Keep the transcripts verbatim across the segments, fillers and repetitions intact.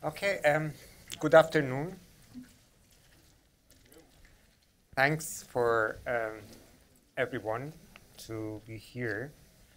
Okay, um, good afternoon. Thanks for um, everyone to be here.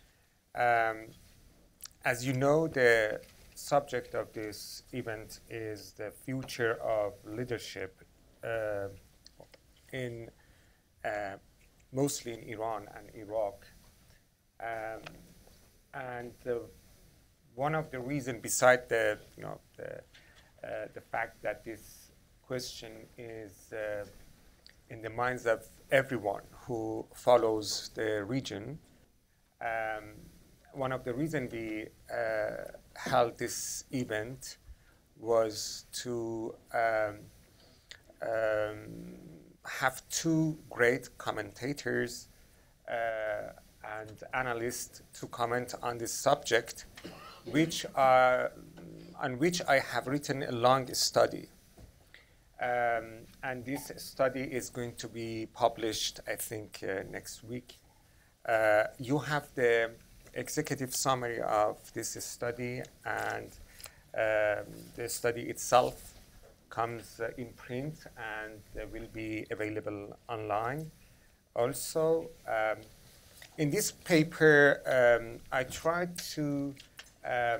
Um, as you know, the subject of this event is the future of leadership uh, in uh, mostly in Iran and Iraq. Um, and the, one of the reasons, beside the you know the uh, the fact that this question is uh, in the minds of everyone who follows the region, um, one of the reasons we uh, held this event was to um, um, have two great commentators uh, and analysts to comment on this subject, which are, on which I have written a long study. Um, and this study is going to be published, I think, uh, next week. Uh, you have the executive summary of this study, and um, the study itself comes uh, in print and uh, will be available online. Also, um, in this paper, um, I tried to um,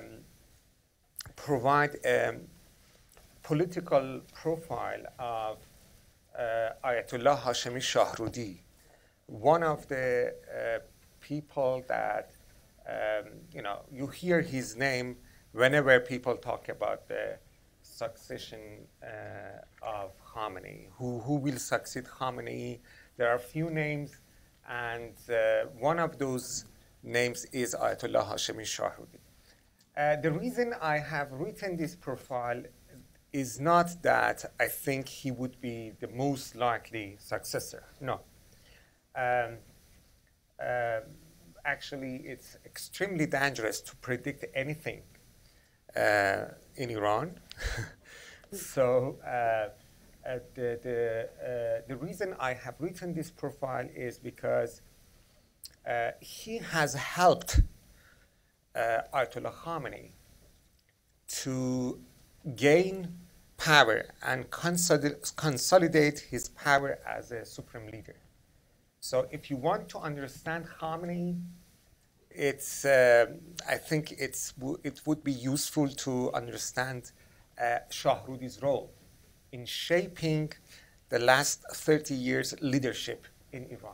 provide a political profile of uh, Ayatollah Hashemi Shahrudi, one of the uh, people that, um, you know, you hear his name whenever people talk about the succession uh, of Khamenei, who, who will succeed Khamenei. There are a few names, and uh, one of those names is Ayatollah Hashemi Shahrudi. Uh, the reason I have written this profile is not that I think he would be the most likely successor. No. Um, uh, actually, it's extremely dangerous to predict anything uh, in Iran. so uh, uh, the, the, uh, the reason I have written this profile is because uh, he has helped uh, Ayatollah Khamenei to gain power and consolidate, consolidate his power as a supreme leader. So if you want to understand Khamenei, it's, uh, I think it's, it would be useful to understand uh, Shahrudi's role in shaping the last thirty years leadership in Iran.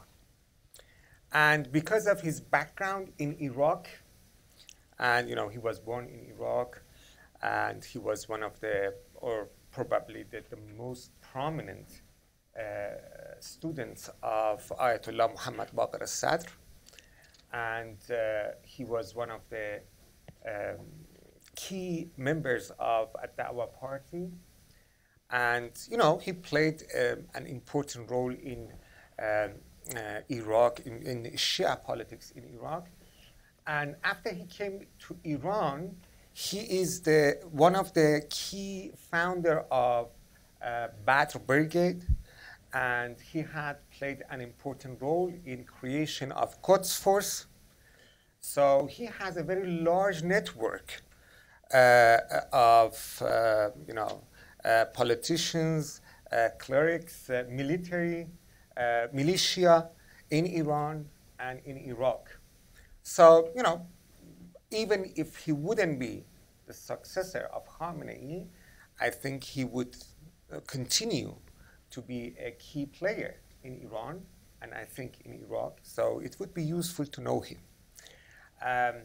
And because of his background in Iraq, and you know, he was born in Iraq, and he was one of the, or probably the, the most prominent uh, students of Ayatollah Muhammad Baqir al-Sadr. And uh, he was one of the um, key members of Ad-Da'wa party. And, you know, he played um, an important role in um, uh, Iraq, in, in Shia politics in Iraq. And after he came to Iran, he is the, one of the key founder of uh, Badr Brigade, and he had played an important role in creation of Quds Force. So he has a very large network uh, of, uh, you know, uh, politicians, uh, clerics, uh, military, uh, militia in Iran and in Iraq. So, you know, even if he wouldn't be the successor of Khamenei, I think he would uh, continue to be a key player in Iran, and I think in Iraq. So it would be useful to know him. Um,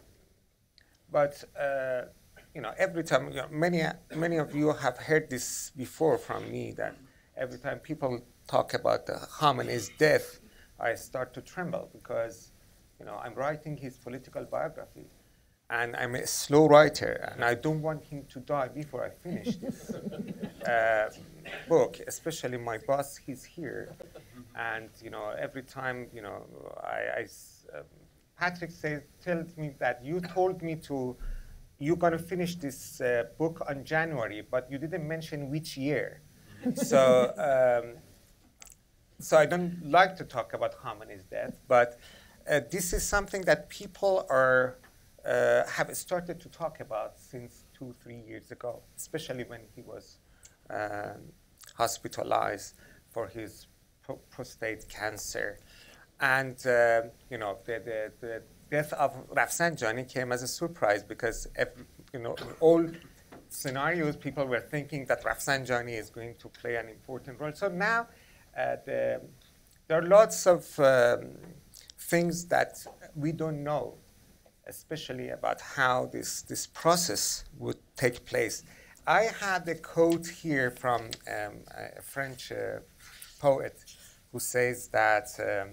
but uh, you know, every time, you know, many many of you have heard this before from me, that every time people talk about the Khamenei's death, I start to tremble because, you know, I'm writing his political biography, and I'm a slow writer, and I don't want him to die before I finish this uh, book. Especially my boss, he's here, and you know, every time, you know, I, I uh, Patrick says, tells me that you told me to, you're going to finish this uh, book on January, but you didn't mention which year. so, um, so I don't like to talk about Khamenei's death, but uh, this is something that people are uh, have started to talk about since two, three years ago, especially when he was um, hospitalized for his pro prostate cancer. And, uh, you know, the, the, the death of Rafsanjani came as a surprise because, every, you know, in all scenarios, people were thinking that Rafsanjani is going to play an important role. So now uh, the, there are lots of um, things that we don't know, especially about how this, this process would take place. I had a quote here from um, a French uh, poet who says that um,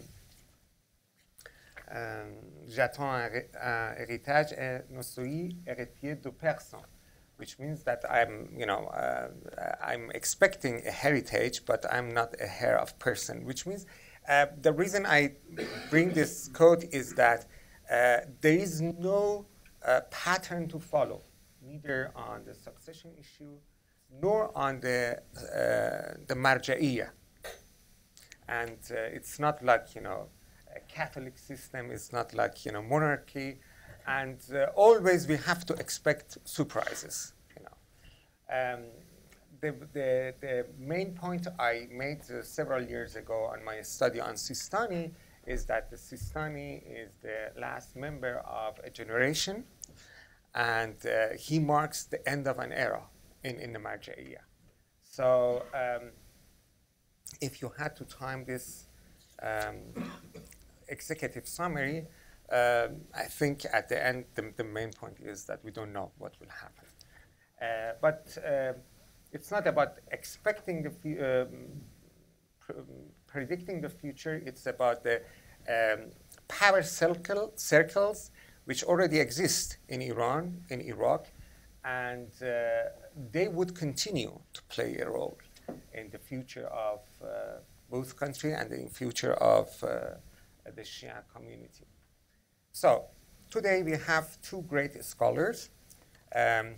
um, j'attends un héritage et ne suis héritier de personne, which means that I'm, you know, uh, I'm expecting a heritage, but I'm not a heir of person, which means uh, the reason I bring this quote is that uh, there is no uh, pattern to follow, neither on the succession issue, nor on the, uh, the marja'iyya. And uh, it's not like, you know, a Catholic system, it's not like, you know, monarchy. And uh, always we have to expect surprises, you know. Um, the, the, the main point I made uh, several years ago on my study on Sistani is that the Sistani is the last member of a generation, and uh, he marks the end of an era in, in the Marja'iyya. So um, if you had to time this um, executive summary, um, I think at the end, the, the main point is that we don't know what will happen. Uh, but uh, it's not about expecting the um, pr predicting the future. It's about the um, power circle, circles which already exist in Iran, in Iraq, and uh, they would continue to play a role in the future of uh, both countries and in future of uh, the Shia community. So today we have two great scholars. Um,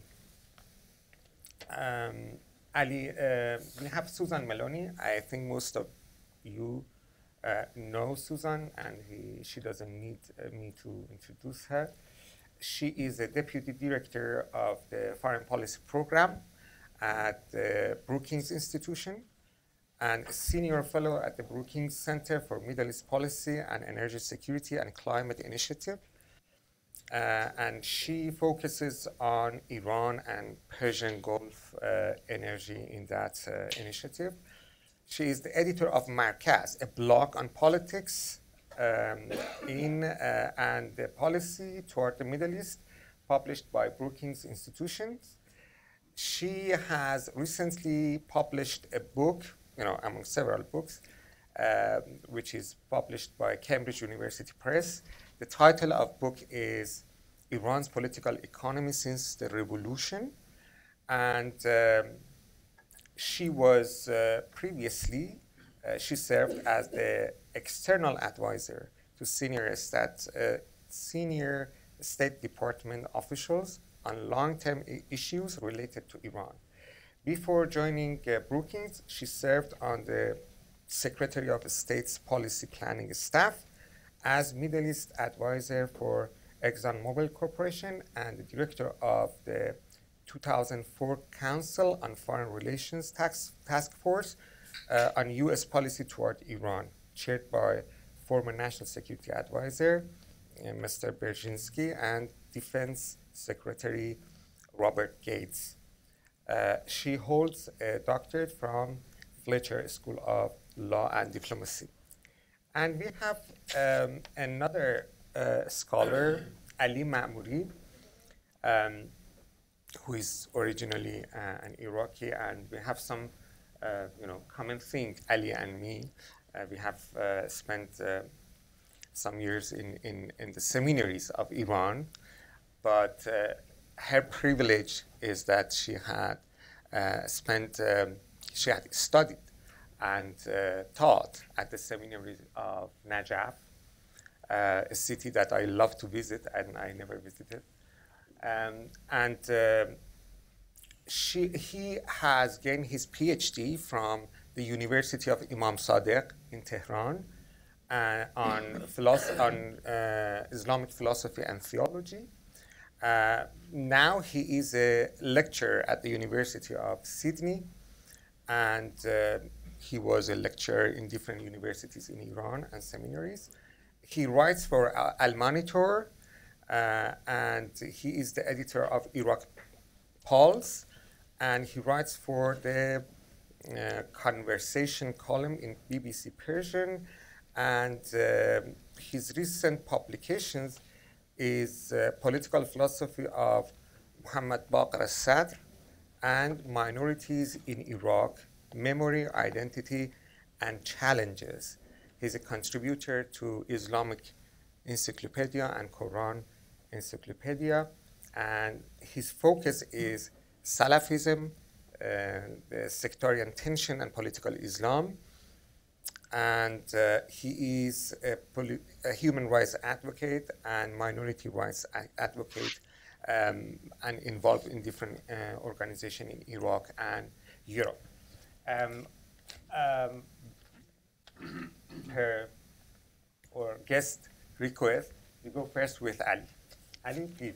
um, Ali, uh, we have Suzanne Maloney. I think most of you uh, know Suzanne, and he, she doesn't need uh, me to introduce her. She is a deputy director of the foreign policy program at the Brookings Institution and a senior fellow at the Brookings Center for Middle East Policy and Energy Security and Climate Initiative. Uh, and she focuses on Iran and Persian Gulf uh, energy in that uh, initiative. She is the editor of Markaz, a blog on politics um, in uh, and the policy toward the Middle East, published by Brookings Institutions. She has recently published a book, you know, among several books, uh, which is published by Cambridge University Press. The title of book is Iran's Political Economy Since the Revolution. And um, she was uh, previously, uh, she served as the external advisor to senior state, uh, senior State Department officials on long-term issues related to Iran. Before joining uh, Brookings, she served on the Secretary of State's Policy Planning Staff as Middle East advisor for ExxonMobil Corporation and the director of the two thousand four Council on Foreign Relations Task, Task Force uh, on U S policy toward Iran, chaired by former National Security Advisor uh, Mister Brzezinski and Defense Secretary Robert Gates. Uh, she holds a doctorate from Fletcher School of Law and Diplomacy. And we have um, another uh, scholar, Ali Mamouri, um, who is originally uh, an Iraqi, and we have some, uh, you know, common thing, Ali and me. Uh, we have uh, spent uh, some years in, in, in the seminaries of Iran, but uh, her privilege is that she had uh, spent, um, she had studied and uh, taught at the seminary of Najaf, uh, a city that I love to visit and I never visited. Um, and uh, she, he has gained his PhD from the University of Imam Sadiq in Tehran uh, on, philosophy, on uh, Islamic philosophy and theology. Uh, now he is a lecturer at the University of Sydney, and uh, he was a lecturer in different universities in Iran and seminaries. He writes for Al Monitor, uh, and he is the editor of Iraq Pulse, and he writes for the uh, conversation column in B B C Persian, and uh, his recent publications is uh, Political Philosophy of Muhammad Baqir al-Sadr and Minorities in Iraq, Memory, Identity, and Challenges. He's a contributor to Islamic Encyclopedia and Quran Encyclopedia, and his focus is Salafism, uh, the sectarian tension, and political Islam. And uh, he is a, a human rights advocate and minority rights advocate, um, and involved in different uh, organizations in Iraq and Europe. Um, um, per or guest request, we go first with Ali. Ali, please.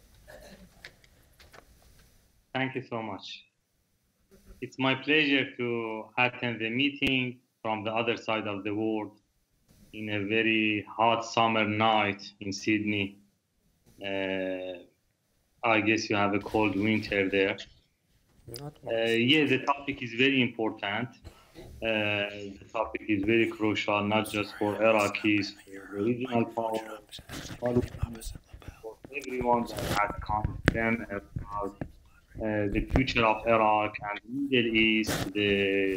Thank you so much. It's my pleasure to attend the meeting from the other side of the world in a very hot summer night in Sydney. Uh, I guess you have a cold winter there. Not uh, yeah, the topic is very important. Uh, the topic is very crucial, not just for Iraqis, for the regional power, for everyone that has concern about uh, the future of Iraq and the Middle East, the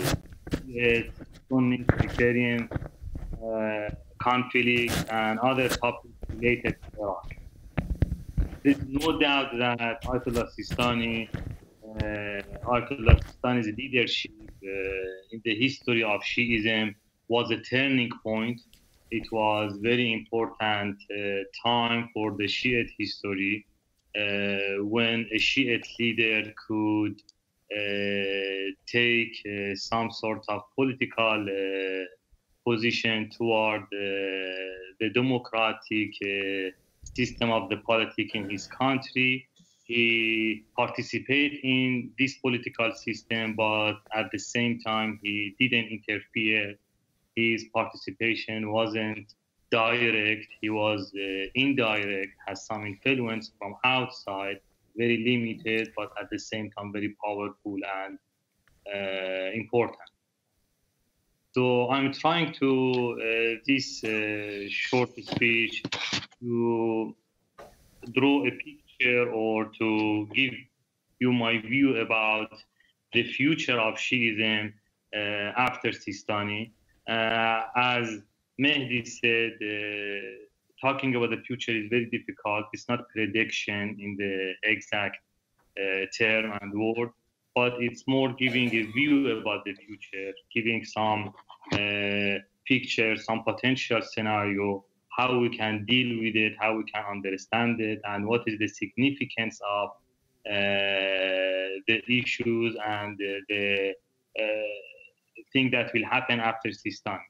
Sunni sectarian uh, conflict, and other topics related to Iraq. There's no doubt that Ayatollah Sistani, uh, Ayatollah Sistani's leadership uh, in the history of Shiism was a turning point. It was very important uh, time for the Shiite history, uh, when a Shiite leader could uh, take uh, some sort of political uh, position toward uh, the democratic uh, system of the politics in his country. He participated in this political system, but at the same time, he didn't interfere. His participation wasn't direct, he was uh, indirect, has some influence from outside, very limited, but at the same time very powerful and uh, important. So I'm trying to, uh, this uh, short speech, to draw a picture or to give you my view about the future of Shiism uh, after Sistani. Uh, as Mehdi said, uh, talking about the future is very difficult. It's not prediction in the exact uh, term and word, but it's more giving a view about the future, giving some uh, picture, some potential scenario, how we can deal with it, how we can understand it, and what is the significance of uh, the issues and the, the uh, thing that will happen after Sistani.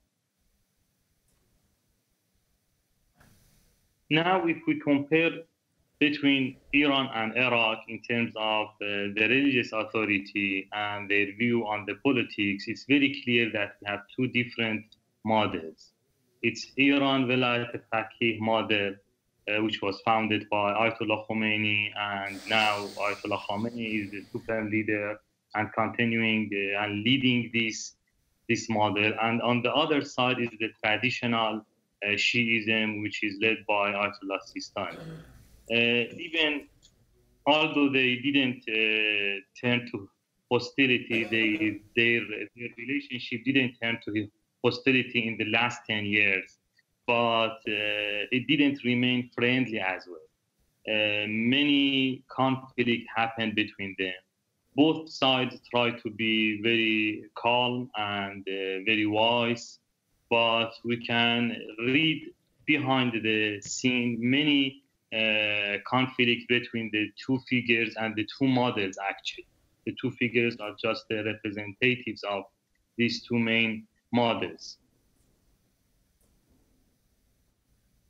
Now, if we compare between Iran and Iraq in terms of uh, the religious authority and their view on the politics, it's very clear that we have two different models. It's Iran Velayat al-Faqih model, uh, which was founded by Ayatollah Khomeini, and now Ayatollah Khamenei is the supreme leader and continuing uh, and leading this, this model. And on the other side is the traditional uh, Shiism, which is led by Ayatollah Sistani. Uh, even although they didn't uh, turn to hostility, they, their, their relationship didn't turn to hostility in the last ten years, but uh, it didn't remain friendly as well. Uh, many conflicts happened between them. Both sides tried to be very calm and uh, very wise, but we can read behind the scene many uh, conflicts between the two figures and the two models, actually. The two figures are just the representatives of these two main models.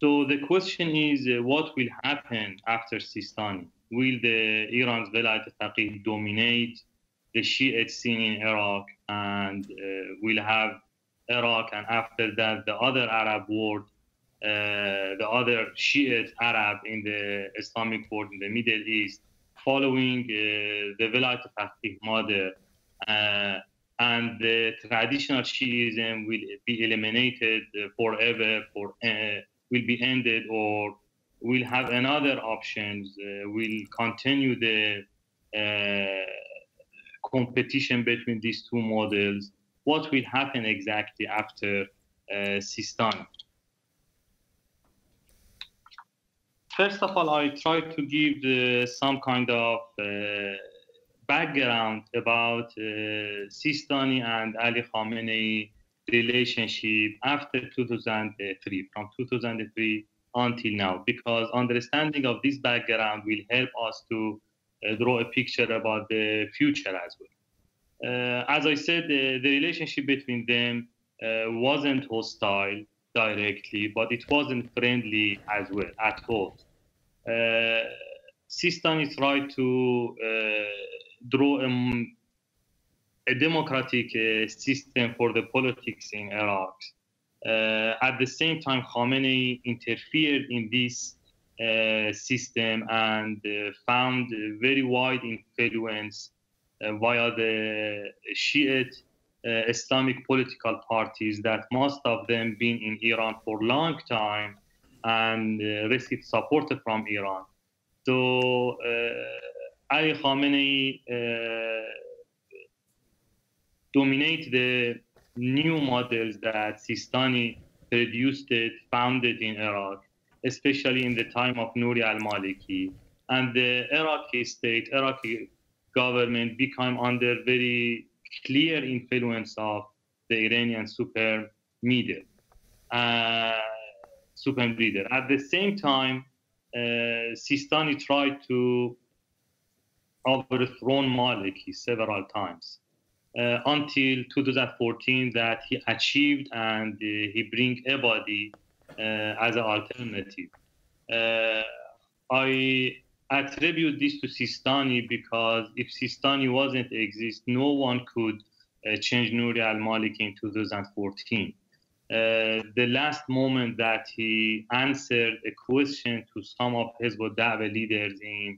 So the question is, uh, what will happen after Sistani? Will the Iran's Velayat al-Faqih dominate the Shiite scene in Iraq, and uh, will have Iraq, and after that the other Arab world, uh, the other Shiite Arab in the Islamic world in the Middle East, following uh, the Velayat al-Faqih model, uh, and the traditional Shiism will be eliminated forever, for uh, will be ended, or will have another options, uh, will continue the uh, competition between these two models. What will happen exactly after uh, Sistani? First of all, I try to give uh, some kind of uh, background about uh, Sistani and Ali Khamenei relationship after two thousand three, from two thousand three until now, because understanding of this background will help us to uh, draw a picture about the future as well. Uh, as I said, the, the relationship between them uh, wasn't hostile directly, but it wasn't friendly as well at all. Uh, Sistani tried to uh, draw a, a democratic uh, system for the politics in Iraq. Uh, at the same time, Khamenei interfered in this uh, system and uh, found a very wide influence uh, via the Shiite uh, Islamic political parties that most of them been in Iran for a long time and uh, received support from Iran. So uh, Ali Khamenei uh, dominate the new models that Sistani produced, it, founded in Iraq, especially in the time of Nouri al-Maliki. And the Iraqi state, Iraqi government became under very clear influence of the Iranian super media, uh, super leader. At the same time, uh, Sistani tried to overthrow Maliki several times. Uh, until two thousand fourteen that he achieved, and uh, he bring Ebadi uh, as an alternative. Uh, I attribute this to Sistani because if Sistani wasn't exist, no one could uh, change Nouri al-Maliki in two thousand fourteen. Uh, the last moment that he answered a question to some of Hezbollah Da'wah leaders in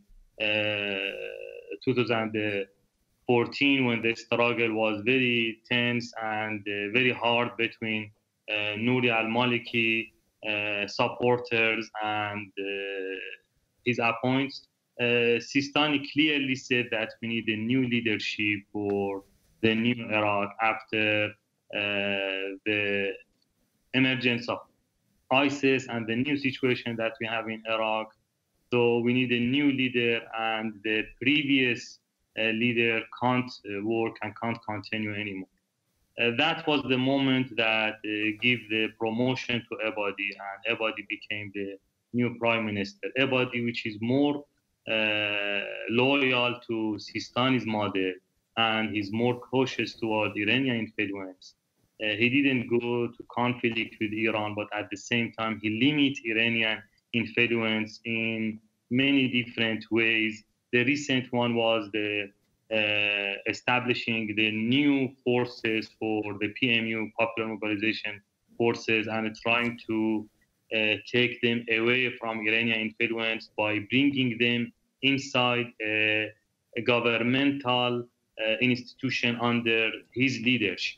uh, two thousand fourteen, when the struggle was very tense and uh, very hard between uh, Nouri al-Maliki uh, supporters and uh, his appoints, uh, Sistani clearly said that we need a new leadership for the new Iraq after uh, the emergence of ISIS and the new situation that we have in Iraq. So we need a new leader, and the previous uh, leader can't uh, work and can't continue anymore. Uh, that was the moment that uh, gave the promotion to Ebadi, and Ebadi became the new prime minister. Ebadi, which is more uh, loyal to Sistani's model, and he's more cautious toward Iranian influence. Uh, he didn't go to conflict with Iran, but at the same time, he limits Iranian influence in many different ways. The recent one was the uh, establishing the new forces for the P M U, Popular Mobilization Forces, and trying to uh, take them away from Iranian influence by bringing them inside a, a governmental uh, institution under his leadership.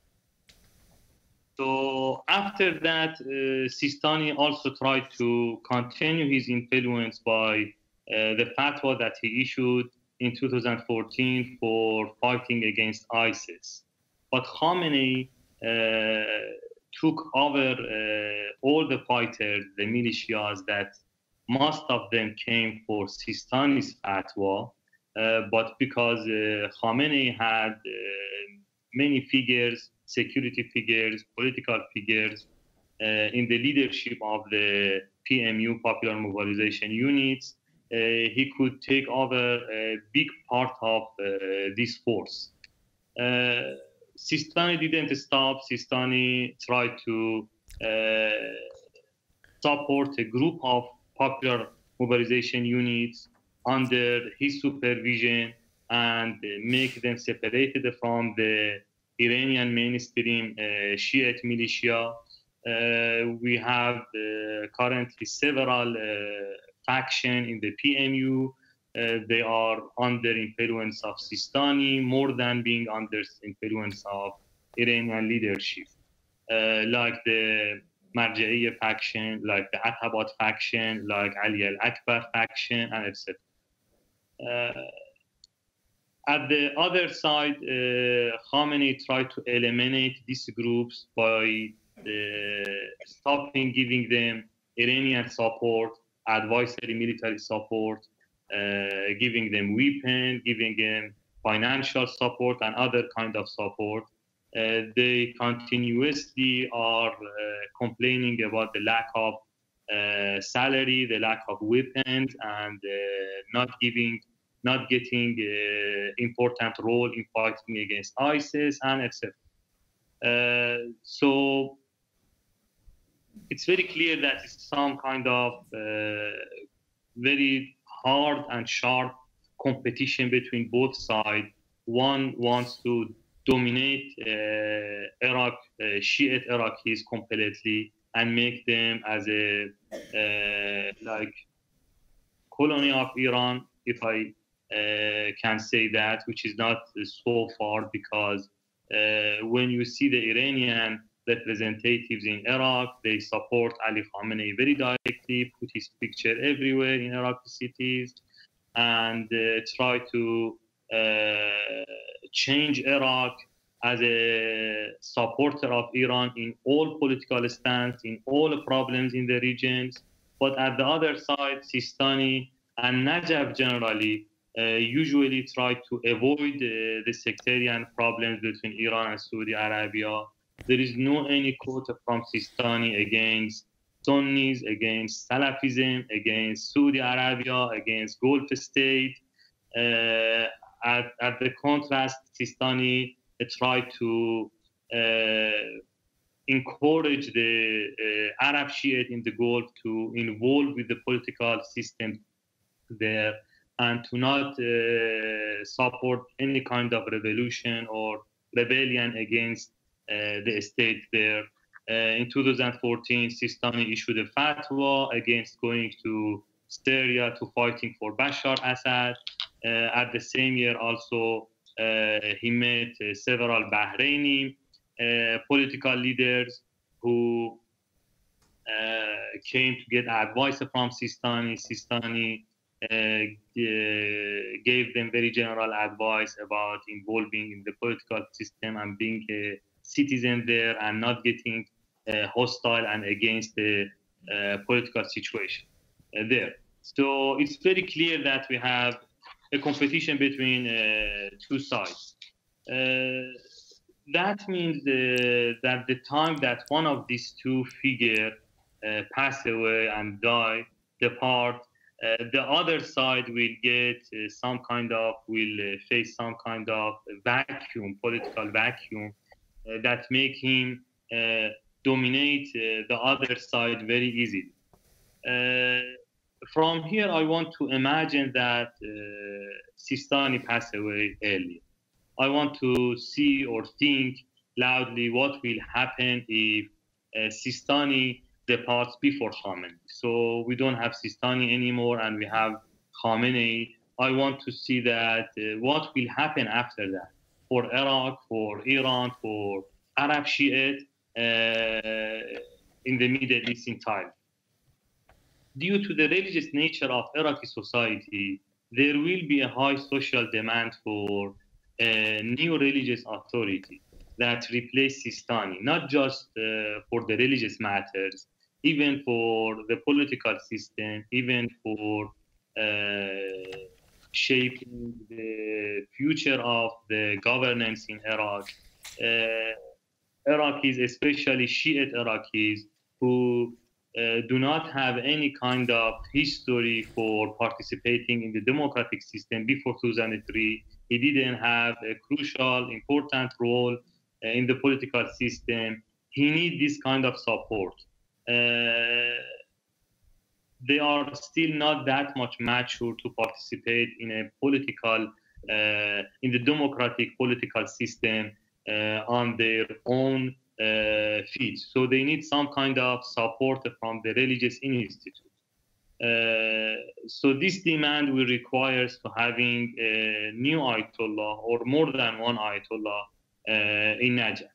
So after that, uh, Sistani also tried to continue his influence by uh, the fatwa that he issued in two thousand fourteen for fighting against ISIS. But Khamenei uh, took over uh, all the fighters, the militias, that most of them came for Sistani's fatwa, uh, but because uh, Khamenei had uh, many figures, security figures, political figures uh, in the leadership of the P M U, Popular Mobilization Units, uh, he could take over a big part of uh, this force. Uh, Sistani didn't stop. Sistani tried to uh, support a group of popular mobilization units under his supervision and make them separated from the Iranian mainstream uh, Shiite militia. Uh, we have uh, currently several uh, factions in the P M U. Uh, they are under influence of Sistani more than being under influence of Iranian leadership, uh, like the Marja'iyya faction, like the Atabat faction, like Ali al-Akbar faction, and et cetera. Uh, at the other side, uh, Khamenei tried to eliminate these groups by uh, stopping giving them Iranian support, advisory military support, uh, giving them weapons, giving them financial support and other kind of support. Uh, they continuously are uh, complaining about the lack of uh, salary, the lack of weapons, and uh, not giving not getting uh, important role in fighting against ISIS and et cetera. Uh, so it's very clear that it's some kind of uh, very hard and sharp competition between both sides. One wants to dominate uh, Iraq, uh, Shiite Iraqis completely, and make them as a uh, like colony of Iran, if I uh, can say that, which is not so far, because uh, when you see the Iranian representatives in Iraq, they support Ali Khamenei very directly, put his picture everywhere in Iraqi cities, and uh, try to uh, change Iraq as a supporter of Iran in all political stance, in all problems in the regions. But at the other side, Sistani and Najaf generally uh, usually try to avoid uh, the sectarian problems between Iran and Saudi Arabia. There is no any quote from Sistani against Sunnis, against Salafism, against Saudi Arabia, against Gulf state. Uh, at, at the contrast, Sistani uh, tried to uh, encourage the uh, Arab Shiite in the Gulf to involve with the political system there and to not uh, support any kind of revolution or rebellion against uh, the state there. Uh, in two thousand fourteen, Sistani issued a fatwa against going to Syria to fighting for Bashar Assad. Uh, at the same year also, uh, he met uh, several Bahraini uh, political leaders who uh, came to get advice from Sistani. Sistani uh, gave them very general advice about involving in the political system and being a citizen there and not getting uh, hostile and against the uh, political situation uh, there. So it's very clear that we have a competition between uh, two sides. Uh, that means uh, that the time that one of these two figures uh, pass away and die, depart, uh, the other side will get uh, some kind of, will uh, face some kind of vacuum, political vacuum, uh, that make him uh, dominate uh, the other side very easily. Uh, from here, I want to imagine that uh, Sistani passed away early. I want to see or think loudly what will happen if uh, Sistani departs before Khamenei. So we don't have Sistani anymore and we have Khamenei. I want to see that uh, what will happen after that for Iraq, for Iran, for Arab Shiite uh, in the Middle East entirely. Due to the religious nature of Iraqi society, there will be a high social demand for a new religious authority that replaces Sistani, not just uh, for the religious matters, even for the political system, even for uh, shaping the future of the governance in Iraq. Uh, Iraqis, especially Shiite Iraqis, who uh, do not have any kind of history for participating in the democratic system before two thousand three. He didn't have a crucial, important role uh, in the political system. He needs this kind of support. Uh, they are still not that much mature to participate in a political, uh, in the democratic political system uh, on their own uh, feet. So they need some kind of support from the religious institute. Uh, so this demand will require to having a new Ayatollah or more than one Ayatollah uh, in Najaf.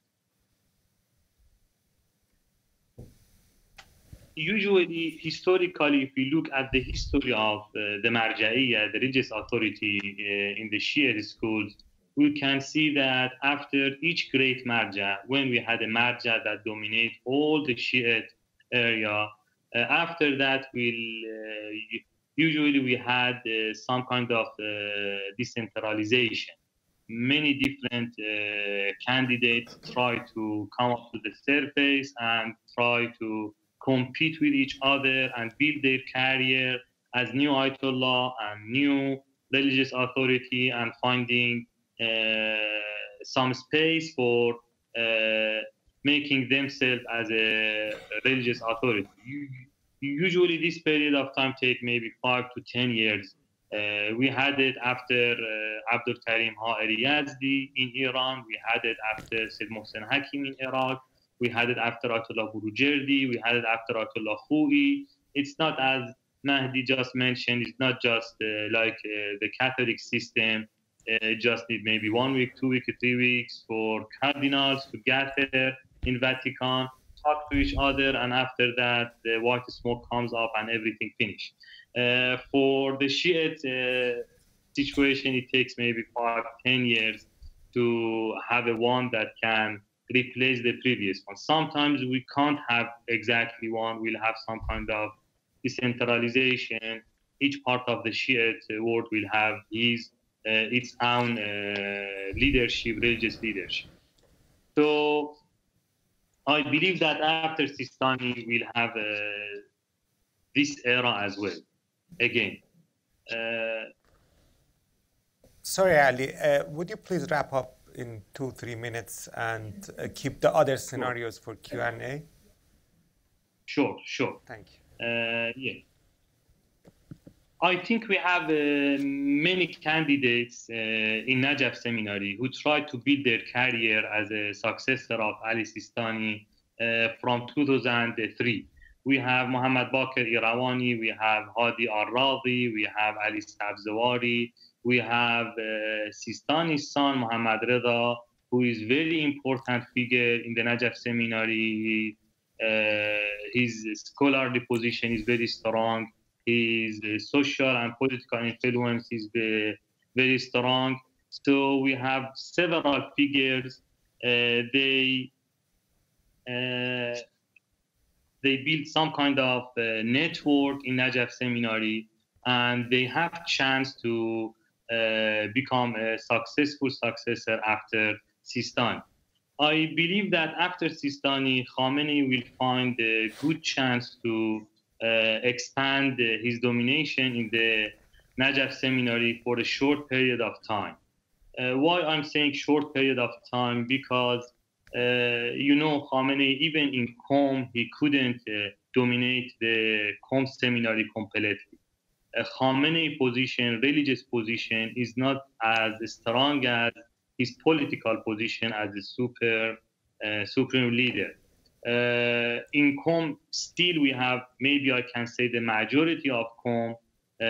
Usually, historically, if we look at the history of uh, the Marja'iyya, the religious authority uh, in the Shiite schools, we can see that after each great Marja, when we had a Marja that dominate all the Shiite area, uh, after that, we'll, uh, usually we had uh, some kind of uh, decentralization. Many different uh, candidates try to come up to the surface and try to compete with each other and build their career as new Ayatollah and new religious authority and finding uh, some space for uh, making themselves as a religious authority. Usually this period of time take maybe five to ten years. Uh, we had it after uh, Abdul Karim Ha'eri Yazdi in Iran. We had it after Said Mohsen Hakim in Iraq. We had it after Ayatollah Burujerdi. We had it after Ayatollah Khou'i. It's not, as Mehdi just mentioned, it's not just uh, like uh, the Catholic system. Uh, it just need maybe one week, two weeks, three weeks for cardinals to gather in Vatican, talk to each other, and after that, the white smoke comes up and everything finished. Uh, for the Shiite uh, situation, it takes maybe five, ten years to have a one that can replace the previous one. Sometimes we can't have exactly one. We'll have some kind of decentralization. Each part of the Shiite world will have his, uh, its own uh, leadership, religious leadership. So I believe that after Sistani, we'll have uh, this era as well. Again. Uh, Sorry, Ali, uh, would you please wrap up in two, three minutes and uh, keep the other scenarios for Q and A? Sure, sure. Thank you. Uh, yeah. I think we have uh, many candidates uh, in Najaf Seminary who tried to build their career as a successor of Ali Sistani uh, from two thousand three. We have Muhammad Bakr Irawani, we have Hadi Ar-Radhi, we have Ali Sabzawari, we have uh, Sistani's son, Muhammad Reza, who is very important figure in the Najaf Seminary. Uh, his scholarly position is very strong. His uh, social and political influence is very, very strong. So we have several figures. Uh, they uh, they build some kind of uh, network in Najaf Seminary, and they have chance to uh, become a successful successor after Sistani. I believe that after Sistani, Khamenei will find a good chance to uh, expand uh, his domination in the Najaf Seminary for a short period of time. Uh, why I'm saying short period of time? Because Uh, you know, Khamenei, even in Qom, he couldn't uh, dominate the Qom seminary completely. Uh, Khamenei position, religious position, is not as strong as his political position as a super uh, supreme leader. Uh, in Qom, still we have, maybe I can say, the majority of Qom. Uh,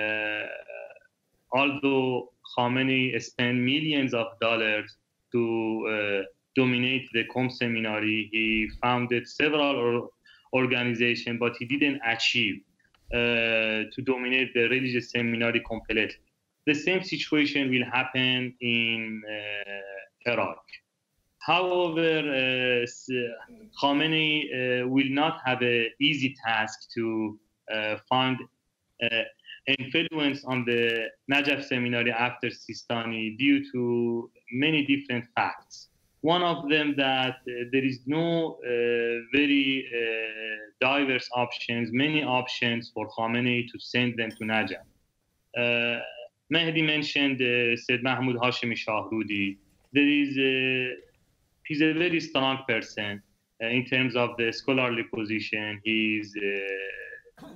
although Khamenei spent millions of dollars to uh, dominate the Qom seminary. He founded several or organizations, but he didn't achieve uh, to dominate the religious seminary completely. The same situation will happen in uh, Iraq. However, uh, Khamenei uh, will not have an easy task to uh, find uh, influence on the Najaf seminary after Sistani due to many different facts. One of them that uh, there is no uh, very uh, diverse options, many options for Khamenei to send them to Najaf. Uh, Mehdi mentioned uh, Said Mahmoud Hashemi Shahrudi. There is a, he's a very strong person uh, in terms of the scholarly position. He's uh,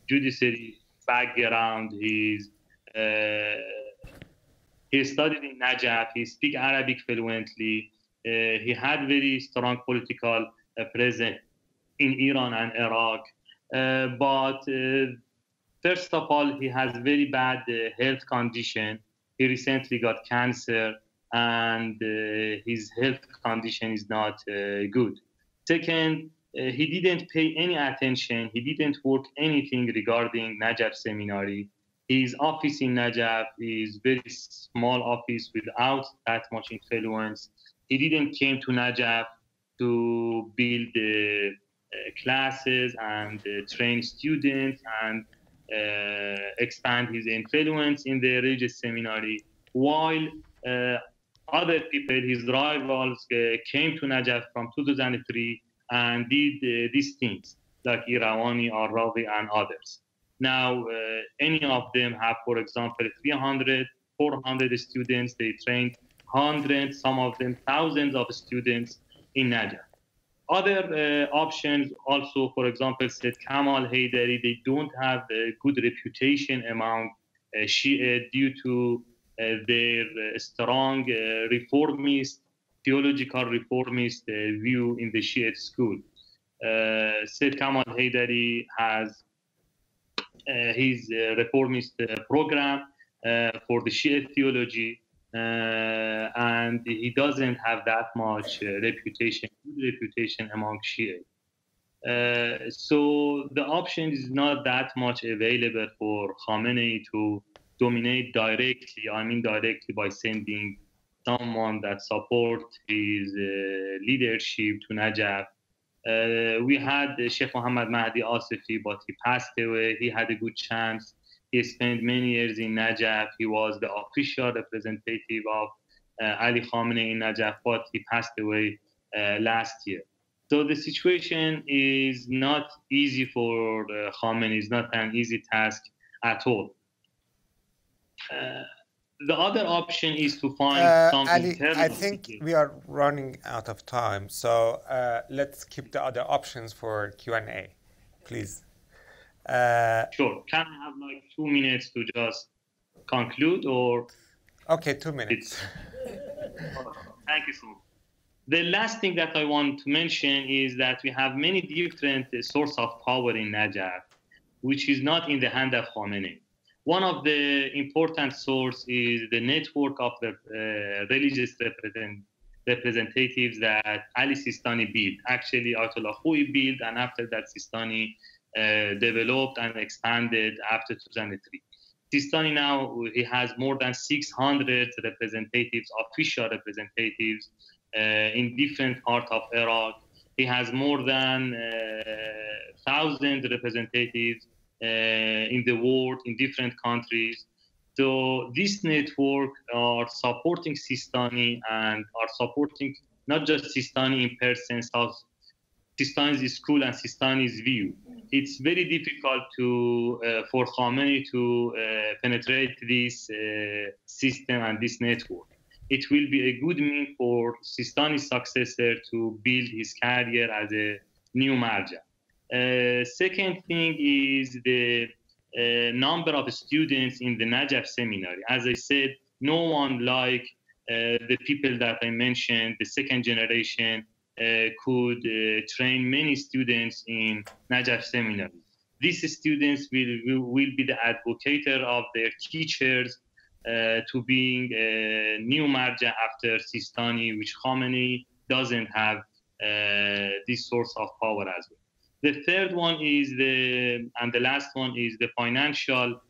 judiciary background. He's uh, he studied in Najaf. He speaks Arabic fluently. Uh, he had very strong political uh, presence in Iran and Iraq. Uh, but uh, first of all, he has very bad uh, health condition. He recently got cancer, and uh, his health condition is not uh, good. Second, uh, he didn't pay any attention. He didn't work anything regarding Najaf seminary. His office in Najaf is very small office without that much influence. He didn't came to Najaf to build uh, uh, classes and uh, train students and uh, expand his influence in the religious seminary, while uh, other people, his rivals, uh, came to Najaf from two thousand three and did uh, these things, like Irawani, Arabi, and others. Now, uh, any of them have, for example, three hundred, four hundred students. They trained hundreds, some of them thousands of students in Najaf. Other uh, options also, for example, said Kamal Haydari, they don't have a good reputation among uh, Shia due to uh, their uh, strong uh, reformist, theological reformist uh, view in the Shia school. Uh, Said Kamal Haydari has uh, his uh, reformist uh, program uh, for the Shia theology. Uh, and he doesn't have that much uh, reputation, good reputation among Shia. Uh, so the option is not that much available for Khamenei to dominate directly, I mean directly by sending someone that supports his uh, leadership to Najaf. Uh, we had uh, Sheikh Mohammed Mehdi Asifi, but he passed away. He had a good chance. He spent many years in Najaf. He was the official representative of uh, Ali Khamenei in Najaf, but he passed away uh, last year. So the situation is not easy for uh, Khamenei. It's not an easy task at all. Uh, the other option is to find uh, some Ali, internal... I think we are running out of time, so uh, let's keep the other options for Q and A, please. Uh, sure. Can I have like two minutes to just conclude, or? Okay, two minutes. Thank you so much. The last thing that I want to mention is that we have many different uh, sources of power in Najaf, which is not in the hand of Khamenei. One of the important sources is the network of the uh, religious represent representatives that Ali Sistani built. Actually, Ayatollah Khoi built, and after that, Sistani Uh, developed and expanded after two thousand three. Sistani now, he has more than six hundred representatives, official representatives uh, in different parts of Iraq. He has more than uh, one thousand representatives uh, in the world, in different countries. So this network are supporting Sistani and are supporting not just Sistani in person, South Sistani's school and Sistani's view. It's very difficult to uh, for Khamenei to uh, penetrate this uh, system and this network. It will be a good mean for Sistani's successor to build his career as a new marja. Uh, second thing is the uh, number of students in the Najaf seminary. As I said, no one like uh, the people that I mentioned, the second generation, Uh, could uh, train many students in Najaf seminary. These students will, will, will be the advocator of their teachers uh, to being a new marja after Sistani, which Khamenei doesn't have uh, this source of power as well. The third one is the, and the last one is the financial uh,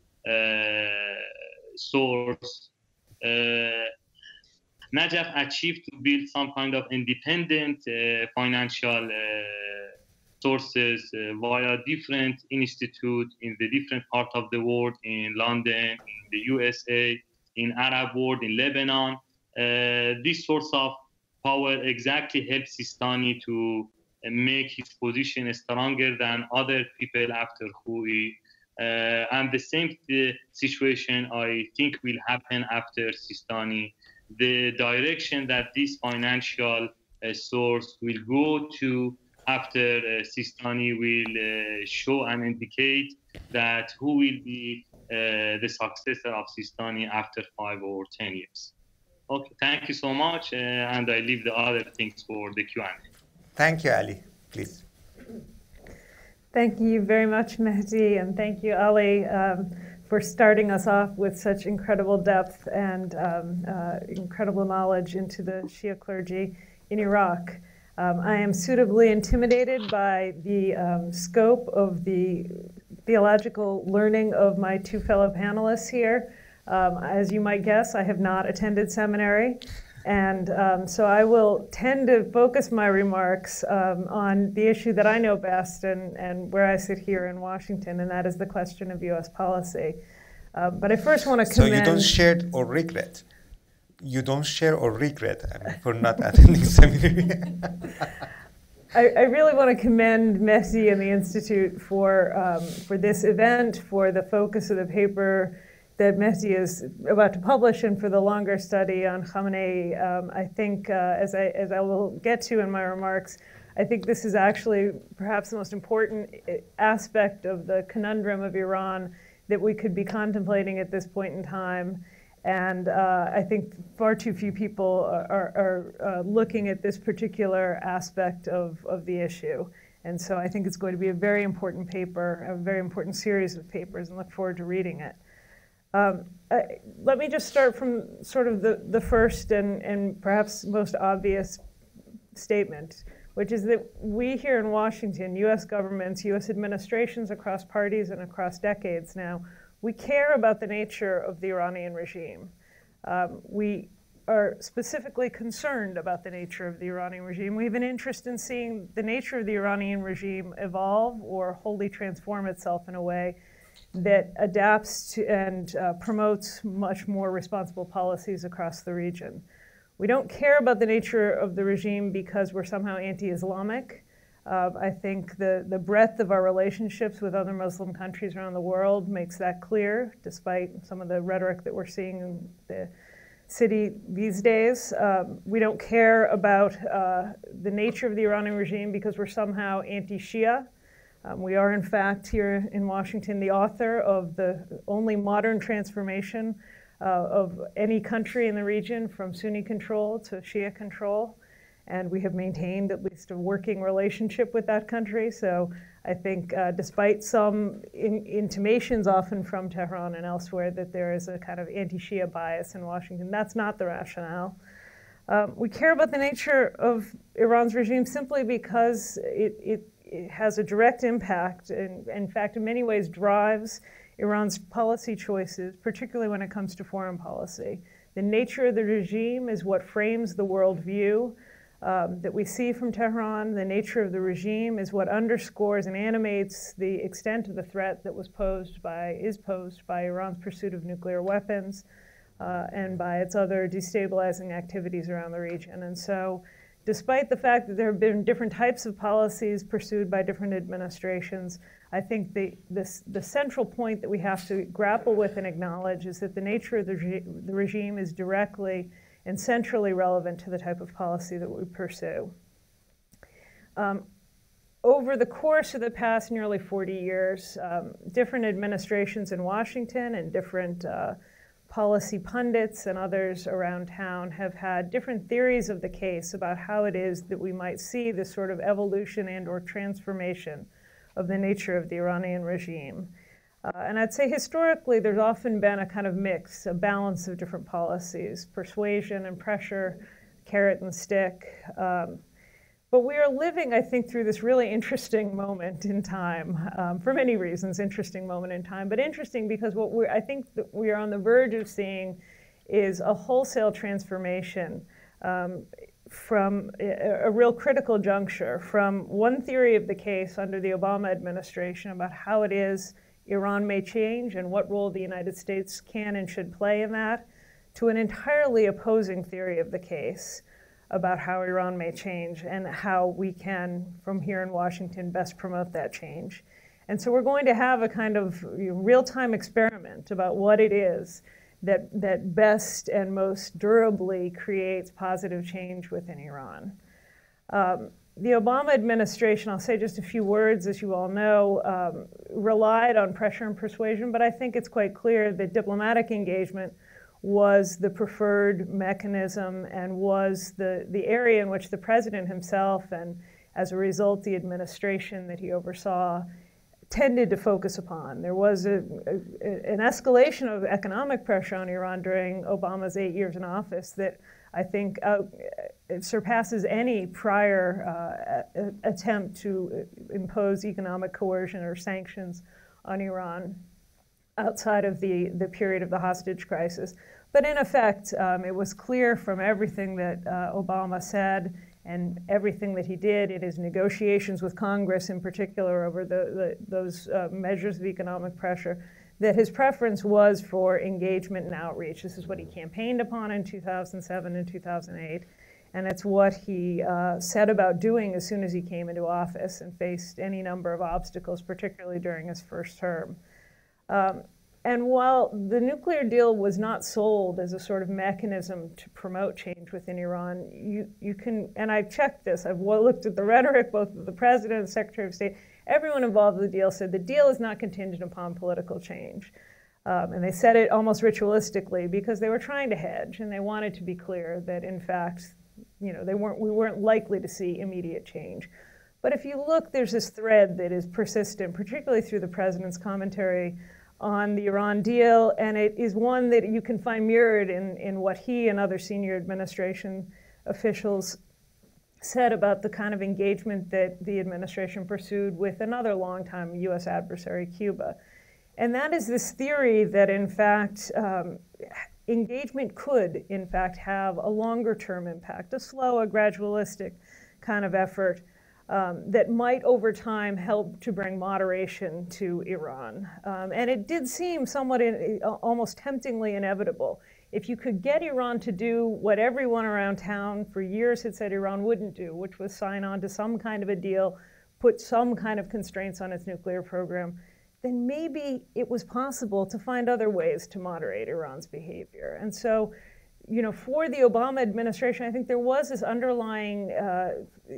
source. Uh, Najaf achieved to build some kind of independent uh, financial uh, sources uh, via different institutes in the different parts of the world, in London, in the U S A, in Arab world, in Lebanon. Uh, this source of power exactly helps Sistani to uh, make his position stronger than other people after Khoi. Uh, and the same uh, situation, I think, will happen after Sistani. The direction that this financial uh, source will go to after uh, Sistani will uh, show and indicate that who will be uh, the successor of Sistani after five or ten years. Okay, thank you so much, uh, and I leave the other things for the Q and A. Thank you, Ali. Please. Thank you very much, Mehdi, and thank you, Ali, um, for starting us off with such incredible depth and um, uh, incredible knowledge into the Shia clergy in Iraq. Um, I am suitably intimidated by the um, scope of the theological learning of my two fellow panelists here. Um, as you might guess, I have not attended seminary. And um, so I will tend to focus my remarks um, on the issue that I know best and, and where I sit here in Washington, and that is the question of U S policy. Uh, but I first want to commend... So you don't share or regret? You don't share or regret I mean, for not attending seminary? I, I really want to commend Mehdi and the Institute for, um, for this event, for the focus of the paper that Mehdi is about to publish, and for the longer study on Khamenei. Um, I think, uh, as, I, as I will get to in my remarks, I think this is actually perhaps the most important aspect of the conundrum of Iran that we could be contemplating at this point in time. And uh, I think far too few people are, are, are uh, looking at this particular aspect of, of the issue. And so I think it's going to be a very important paper, a very important series of papers, and look forward to reading it. Um, I, let me just start from sort of the, the first and, and perhaps most obvious statement, which is that we here in Washington, U S governments, U S administrations across parties and across decades now, we care about the nature of the Iranian regime. Um, we are specifically concerned about the nature of the Iranian regime. We have an interest in seeing the nature of the Iranian regime evolve or wholly transform itself in a way that adapts to and uh, promotes much more responsible policies across the region. We don't care about the nature of the regime because we're somehow anti-Islamic. Uh, I think the, the breadth of our relationships with other Muslim countries around the world makes that clear, despite some of the rhetoric that we're seeing in the city these days. Um, we don't care about uh, the nature of the Iranian regime because we're somehow anti-Shia. Um, we are, in fact, here in Washington, the author of the only modern transformation uh, of any country in the region from Sunni control to Shia control. And we have maintained at least a working relationship with that country. So I think uh, despite some in intimations often from Tehran and elsewhere that there is a kind of anti-Shia bias in Washington, that's not the rationale. Um, we care about the nature of Iran's regime simply because it, it It has a direct impact and, in fact, in many ways drives Iran's policy choices, particularly when it comes to foreign policy. The nature of the regime is what frames the worldview um, that we see from Tehran. The nature of the regime is what underscores and animates the extent of the threat that was posed by, is posed by Iran's pursuit of nuclear weapons uh, and by its other destabilizing activities around the region. And so, despite the fact that there have been different types of policies pursued by different administrations, I think the, this, the central point that we have to grapple with and acknowledge is that the nature of the, regi the regime is directly and centrally relevant to the type of policy that we pursue. Um, over the course of the past nearly forty years, um, different administrations in Washington and different uh, policy pundits and others around town have had different theories of the case about how it is that we might see this sort of evolution and or transformation of the nature of the Iranian regime. Uh, and I'd say historically there's often been a kind of mix, a balance of different policies, persuasion and pressure, carrot and stick. Um, But we are living, I think, through this really interesting moment in time, um, for many reasons, interesting moment in time, but interesting because what we I think that we are on the verge of seeing is a wholesale transformation um, from a, a real critical juncture from one theory of the case under the Obama administration about how it is Iran may change and what role the United States can and should play in that, to an entirely opposing theory of the case about how Iran may change and how we can, from here in Washington, best promote that change. And so we're going to have a kind of you know, real-time experiment about what it is that, that best and most durably creates positive change within Iran. Um, the Obama administration, I'll say just a few words, as you all know, um, relied on pressure and persuasion, but I think it's quite clear that diplomatic engagement was the preferred mechanism and was the, the area in which the president himself and, as a result, the administration that he oversaw tended to focus upon. There was a, a, an escalation of economic pressure on Iran during Obama's eight years in office that I think uh, surpasses any prior uh, attempt to impose economic coercion or sanctions on Iran outside of the, the period of the hostage crisis. But in effect, um, it was clear from everything that uh, Obama said and everything that he did in his negotiations with Congress in particular over the, the, those uh, measures of economic pressure, that his preference was for engagement and outreach. This is what he campaigned upon in two thousand seven and two thousand eight, and it's what he uh, set about doing as soon as he came into office and faced any number of obstacles, particularly during his first term. Um, And while the nuclear deal was not sold as a sort of mechanism to promote change within Iran, you, you can, and I've checked this, I've looked at the rhetoric, both of the president and the secretary of state, everyone involved in the deal said the deal is not contingent upon political change. Um, and they said it almost ritualistically because they were trying to hedge and they wanted to be clear that in fact, you know, they weren't, we weren't likely to see immediate change. But if you look, there's this thread that is persistent, particularly through the president's commentary on the Iran deal, and it is one that you can find mirrored in, in what he and other senior administration officials said about the kind of engagement that the administration pursued with another longtime U S adversary, Cuba. And that is this theory that, in fact, um, engagement could, in fact, have a longer-term impact, a slow, a gradualistic kind of effort Um, that might over time help to bring moderation to Iran. Um, and it did seem somewhat in, uh, almost temptingly inevitable. If you could get Iran to do what everyone around town for years had said Iran wouldn't do, which was sign on to some kind of a deal, put some kind of constraints on its nuclear program, then maybe it was possible to find other ways to moderate Iran's behavior. And so, you know, for the Obama administration, I think there was this underlying uh,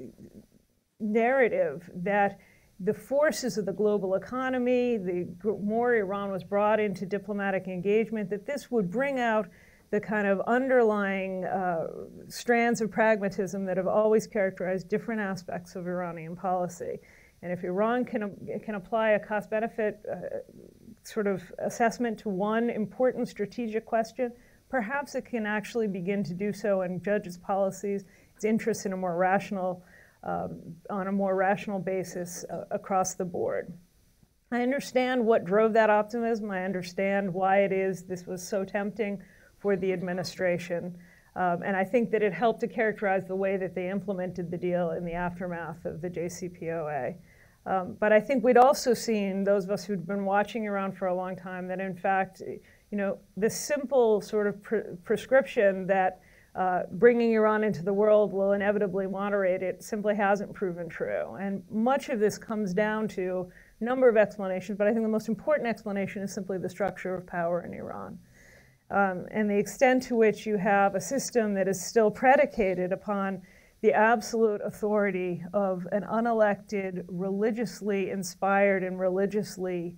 narrative that the forces of the global economy, the more Iran was brought into diplomatic engagement, that this would bring out the kind of underlying uh, strands of pragmatism that have always characterized different aspects of Iranian policy. And if Iran can, can apply a cost-benefit uh, sort of assessment to one important strategic question, perhaps it can actually begin to do so and judge its policies, its interests in a more rational Um, on a more rational basis uh, across the board. I understand what drove that optimism. I understand why it is this was so tempting for the administration. Um, and I think that it helped to characterize the way that they implemented the deal in the aftermath of the J C P O A. Um, but I think we'd also seen, those of us who'd been watching Iran for a long time, that in fact, you know, the simple sort of pre prescription that Uh, bringing Iran into the world will inevitably moderate it simply hasn't proven true. And much of this comes down to a number of explanations, but I think the most important explanation is simply the structure of power in Iran. Um, and the extent to which you have a system that is still predicated upon the absolute authority of an unelected, religiously inspired and religiously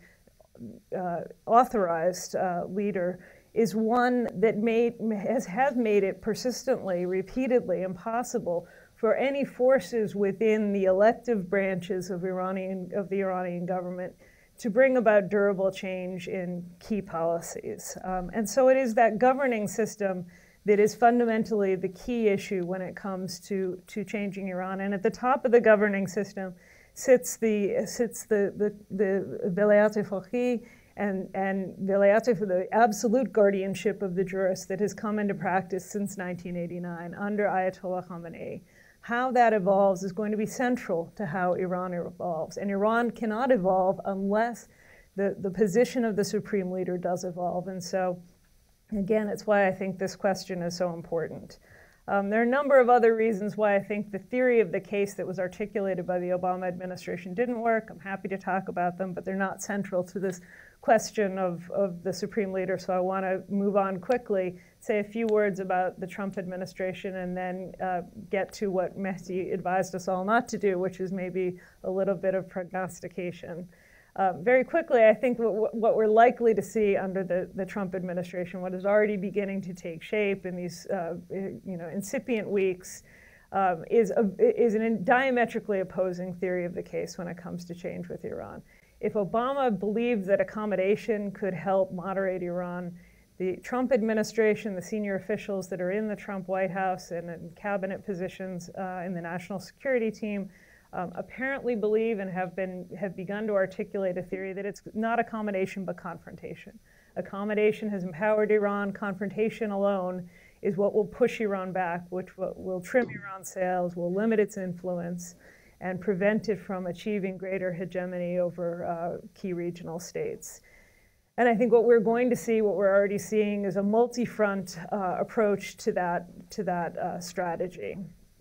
uh, authorized uh, leader is one that made, has, has made it persistently, repeatedly impossible for any forces within the elective branches of, Iranian, of the Iranian government to bring about durable change in key policies. Um, and so it is that governing system that is fundamentally the key issue when it comes to, to changing Iran. And at the top of the governing system sits the, sits the, the, the Velayat-e-Faqih, and, and Velayat for the absolute guardianship of the jurists that has come into practice since nineteen eighty-nine under Ayatollah Khamenei. How that evolves is going to be central to how Iran evolves. And Iran cannot evolve unless the, the position of the supreme leader does evolve. And so, again, it's why I think this question is so important. Um, there are a number of other reasons why I think the theory of the case that was articulated by the Obama administration didn't work. I'm happy to talk about them, but they're not central to this question of, of the supreme leader, so I want to move on quickly, say a few words about the Trump administration, and then uh, get to what Mehdi advised us all not to do, which is maybe a little bit of prognostication. Uh, very quickly, I think what, what we're likely to see under the, the Trump administration, what is already beginning to take shape in these uh, you know, incipient weeks, um, is, a, is an diametrically opposing theory of the case when it comes to change with Iran. If Obama believed that accommodation could help moderate Iran, the Trump administration, the senior officials that are in the Trump White House and in cabinet positions uh, in the national security team um, apparently believe and have been have begun to articulate a theory that it's not accommodation but confrontation. Accommodation has empowered Iran. Confrontation alone is what will push Iran back, which will, will trim Iran's sails, will limit its influence, and prevent it from achieving greater hegemony over uh, key regional states. And I think what we're going to see, what we're already seeing, is a multi-front uh, approach to that, to that uh, strategy.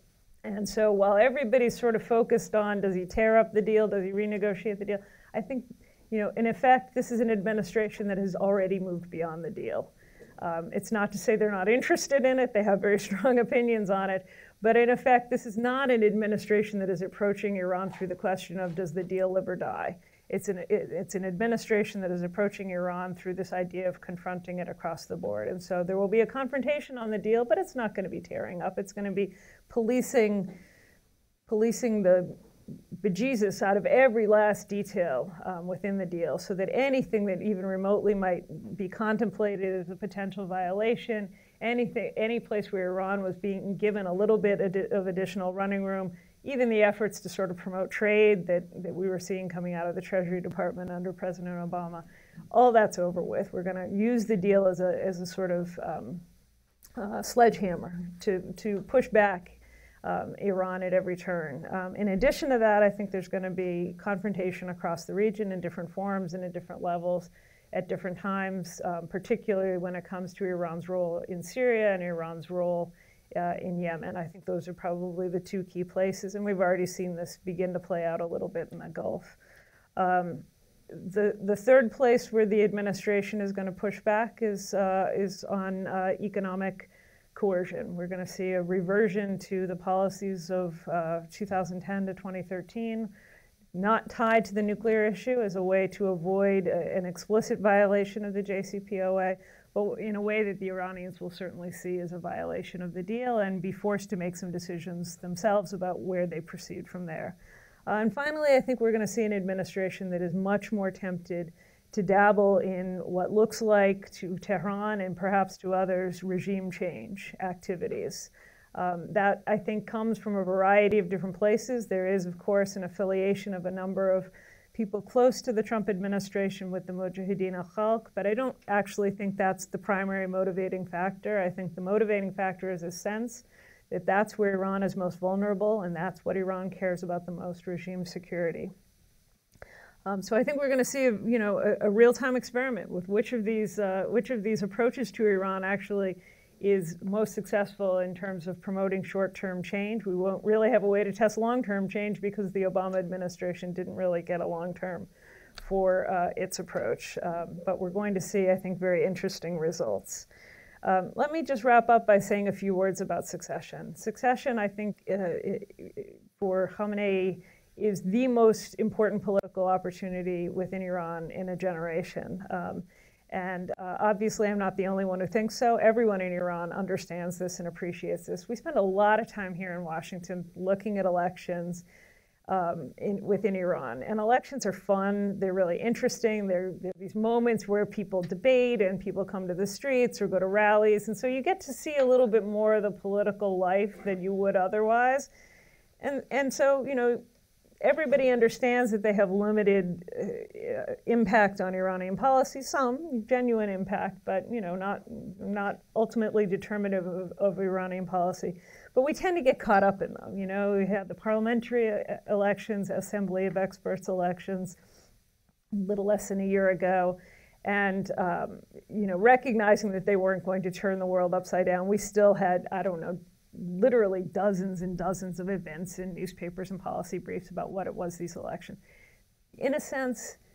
And so while everybody's sort of focused on, does he tear up the deal, does he renegotiate the deal, I think, you know, in effect, this is an administration that has already moved beyond the deal. Um, it's not to say they're not interested in it, they have very strong opinions on it, but in effect, this is not an administration that is approaching Iran through the question of, does the deal live or die? It's an, it, it's an administration that is approaching Iran through this idea of confronting it across the board. And so there will be a confrontation on the deal, but it's not going to be tearing up. It's going to be policing, policing the bejesus out of every last detail um, within the deal, so that anything that even remotely might be contemplated as a potential violation, anything, any place where Iran was being given a little bit of additional running room, even the efforts to sort of promote trade that, that we were seeing coming out of the Treasury Department under President Obama, all that's over with. We're going to use the deal as a, as a sort of um, uh, sledgehammer to, to push back Um, Iran at every turn. Um, in addition to that, I think there's going to be confrontation across the region in different forms and at different levels at different times, um, particularly when it comes to Iran's role in Syria and Iran's role uh, in Yemen. I think those are probably the two key places, and we've already seen this begin to play out a little bit in the Gulf. Um, the, the third place where the administration is going to push back is, uh, is on uh, economic coercion. We're going to see a reversion to the policies of uh, two thousand ten to twenty thirteen, not tied to the nuclear issue as a way to avoid a, an explicit violation of the J C P O A, but in a way that the Iranians will certainly see as a violation of the deal and be forced to make some decisions themselves about where they proceed from there. Uh, and finally, I think we're going to see an administration that is much more tempted to dabble in what looks like, to Tehran and perhaps to others, regime change activities. Um, that, I think, comes from a variety of different places. There is, of course, an affiliation of a number of people close to the Trump administration with the Mujahideen al-Khalq, but I don't actually think that's the primary motivating factor. I think the motivating factor is a sense that that's where Iran is most vulnerable, and that's what Iran cares about the most, regime security. Um, so I think we're going to see, a, you know, a, a real-time experiment with which of these uh, which of these approaches to Iran actually is most successful in terms of promoting short-term change. We won't really have a way to test long-term change because the Obama administration didn't really get a long-term for uh, its approach. Um, but we're going to see, I think, very interesting results. Um, let me just wrap up by saying a few words about succession. Succession, I think, uh, for Khamenei is the most important political opportunity within Iran in a generation. Um, and uh, obviously, I'm not the only one who thinks so. Everyone in Iran understands this and appreciates this. We spend a lot of time here in Washington looking at elections um, in, within Iran. And elections are fun. They're really interesting. They're, they're these moments where people debate and people come to the streets or go to rallies. And so you get to see a little bit more of the political life than you would otherwise. And, and so, you know, everybody understands that they have limited uh, impact on Iranian policy, some genuine impact, but you know, not not ultimately determinative of, of Iranian policy. But we tend to get caught up in them. You know, we had the parliamentary elections, Assembly of Experts elections, a little less than a year ago, and um, you know, recognizing that they weren't going to turn the world upside down, we still had, I don't know, literally dozens and dozens of events in newspapers and policy briefs about what it was these elections. In a sense,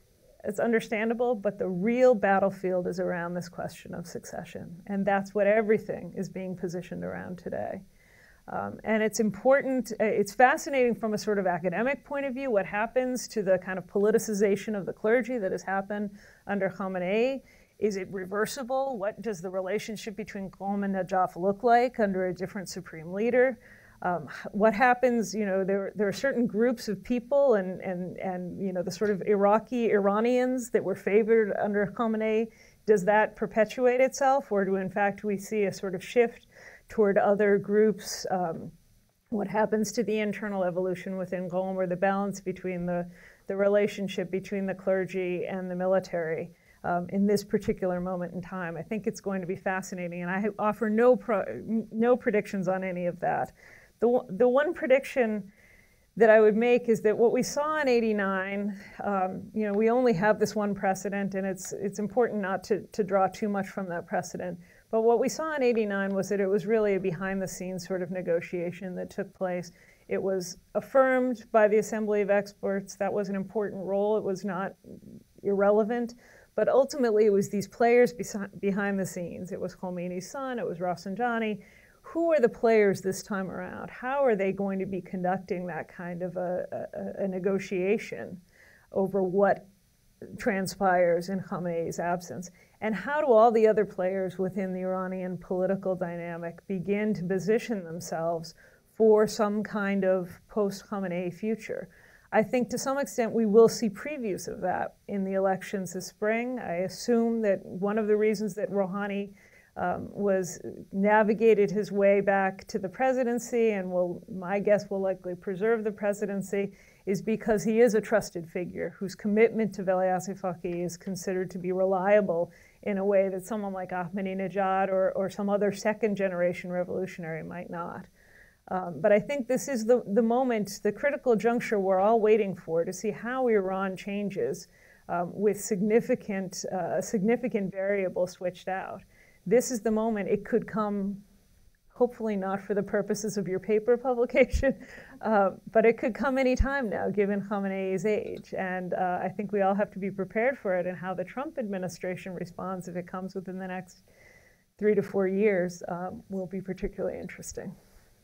it's understandable, but the real battlefield is around this question of succession. And that's what everything is being positioned around today. Um, and it's important, it's fascinating from a sort of academic point of view, what happens to the kind of politicization of the clergy that has happened under Khamenei. Is it reversible? What does the relationship between Qom and Najaf look like under a different supreme leader? Um, what happens, you know, there, there are certain groups of people and, and, and, you know, the sort of Iraqi Iranians that were favored under Khamenei, does that perpetuate itself? Or do, in fact, we see a sort of shift toward other groups? Um, what happens to the internal evolution within Qom, or the balance between the, the relationship between the clergy and the military um, in this particular moment in time? I think it's going to be fascinating, and I offer no, pro, no predictions on any of that. The, the one prediction that I would make is that what we saw in eighty-nine, um, you know, we only have this one precedent, and it's, it's important not to, to draw too much from that precedent. But what we saw in eighty-nine was that it was really a behind-the-scenes sort of negotiation that took place. It was affirmed by the Assembly of Experts. That was an important role. It was not irrelevant. But ultimately, it was these players behind the scenes. It was Khomeini's son. It was Rafsanjani. Who are the players this time around? How are they going to be conducting that kind of a, a, a negotiation over what transpires in Khamenei's absence? And how do all the other players within the Iranian political dynamic begin to position themselves for some kind of post-Khamenei future? I think to some extent we will see previews of that in the elections this spring. I assume that one of the reasons that Rouhani um, was navigated his way back to the presidency, and will, my guess, will likely preserve the presidency, is because he is a trusted figure whose commitment to Veliassi Faqih is considered to be reliable in a way that someone like Ahmadinejad or, or some other second-generation revolutionary might not. Um, but I think this is the, the moment, the critical juncture we're all waiting for to see how Iran changes um, with significant, uh, significant variable switched out. This is the moment. It could come, hopefully not for the purposes of your paper publication, uh, but it could come any time now, given Khamenei's age. And uh, I think we all have to be prepared for it, and how the Trump administration responds, if it comes within the next three to four years, um, will be particularly interesting.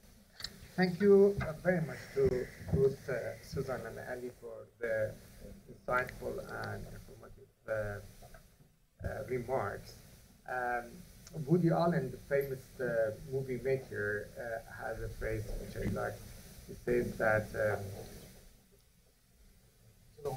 Thank you uh, very much to both uh, Suzanne and Ali for the insightful and informative uh, uh, remarks. Um, Woody Allen, the famous uh, movie maker, uh, has a phrase which I like. He says that um,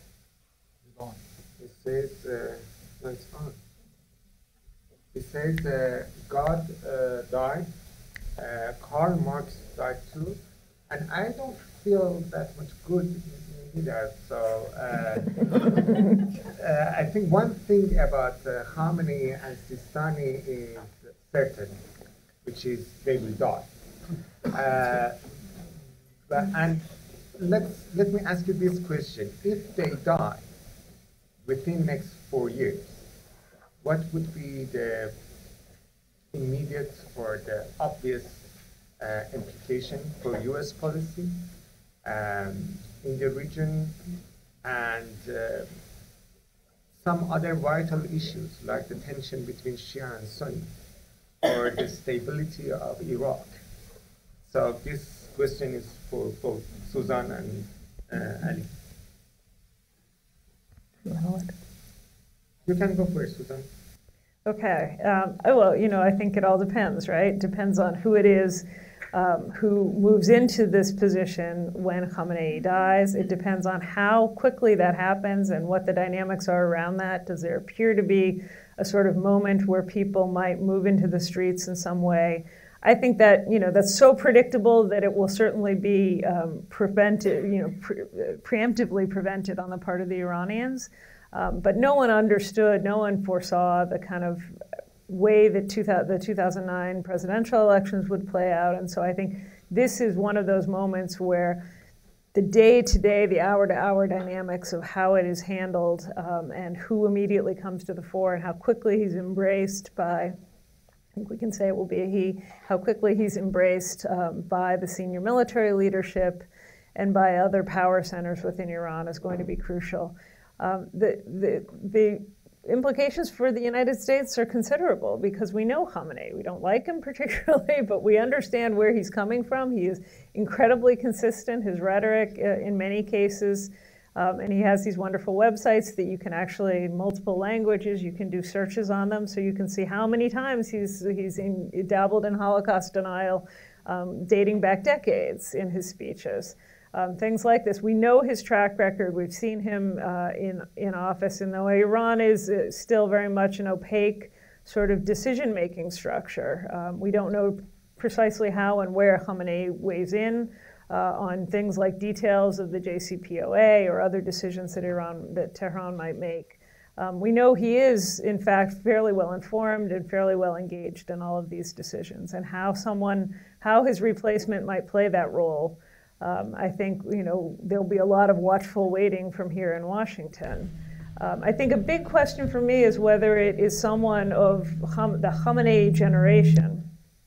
he says uh, no, it's on. He says uh, God uh, died, uh, Karl Marx died too, and I don't feel that much good either. So uh, uh, I think one thing about uh, Khamenei and Sistani is certain, which is they will die. Uh, but, and let's, let me ask you this question. If they die within next four years, what would be the immediate or the obvious uh, implication for U S policy um, in the region, and uh, some other vital issues like the tension between Shia and Sunni, or the stability of Iraq? So this question is for both Suzanne and uh, Ali. You can go first, Suzanne. Okay. Um, oh, well, you know, I think it all depends, right? It depends on who it is um, who moves into this position when Khamenei dies. It depends on how quickly that happens and what the dynamics are around that. Does there appear to be a sort of moment where people might move into the streets in some way? I think that, you know, that's so predictable that it will certainly be um, prevented, you know, pre preemptively prevented on the part of the Iranians. Um, but no one understood, no one foresaw the kind of way that two thousand, the two thousand nine presidential elections would play out. And so I think this is one of those moments where the day-to-day, the hour-to-hour dynamics of how it is handled um, and who immediately comes to the fore and how quickly he's embraced by, I think we can say it will be a he, how quickly he's embraced um, by the senior military leadership and by other power centers within Iran is going to be crucial. Um, the, the, the implications for the United States are considerable because we know Khamenei. We don't like him particularly, but we understand where he's coming from. He is incredibly consistent, his rhetoric uh, in many cases, um, and he has these wonderful websites that you can actually, in multiple languages, you can do searches on them so you can see how many times he's, he's in, dabbled in Holocaust denial, um, dating back decades in his speeches. Um, things like this. We know his track record. We've seen him uh, in, in office, and though Iran is uh, still very much an opaque sort of decision-making structure, um, we don't know precisely how and where Khamenei weighs in uh, on things like details of the J C P O A or other decisions that Iran, that Tehran might make. Um, we know he is, in fact, fairly well informed and fairly well engaged in all of these decisions, and how someone, how his replacement might play that role. Um, I think, you know, there'll be a lot of watchful waiting from here in Washington. Um, I think a big question for me is whether it is someone of Kham- the Khamenei generation,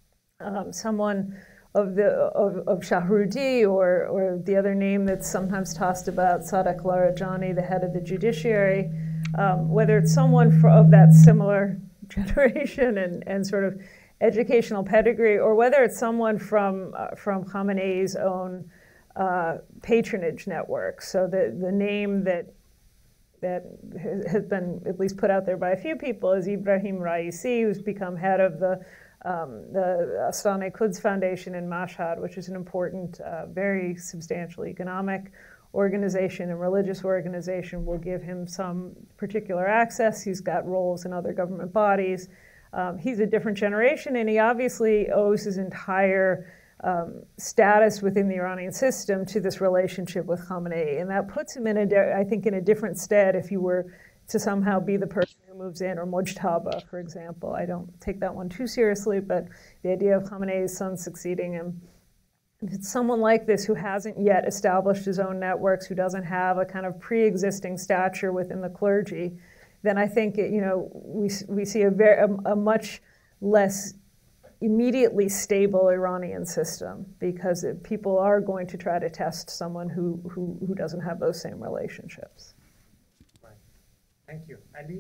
um, someone of the of, of Shahrudi, or or the other name that's sometimes tossed about, Sadek Larijani, the head of the judiciary, um, whether it's someone for, of that similar generation and, and sort of educational pedigree, or whether it's someone from uh, from Khamenei's own uh, patronage network. So the the name that that has been at least put out there by a few people is Ibrahim Raisi, who's become head of the um, the Astana Quds Foundation in Mashhad, which is an important, uh, very substantial economic organization and religious organization. Will give him some particular access. He's got roles in other government bodies. Um, he's a different generation, and he obviously owes his entire um, status within the Iranian system to this relationship with Khamenei, and that puts him in a, I think, in a different stead if you were to somehow be the person who moves in, or Mojtaba, for example. I don't take that one too seriously, but the idea of Khamenei's son succeeding him. If it's someone like this who hasn't yet established his own networks, who doesn't have a kind of pre-existing stature within the clergy, then I think, you know, we we see a very a, a much less immediately stable Iranian system, because it, people are going to try to test someone who who, who doesn't have those same relationships. Right. Thank you. Ali?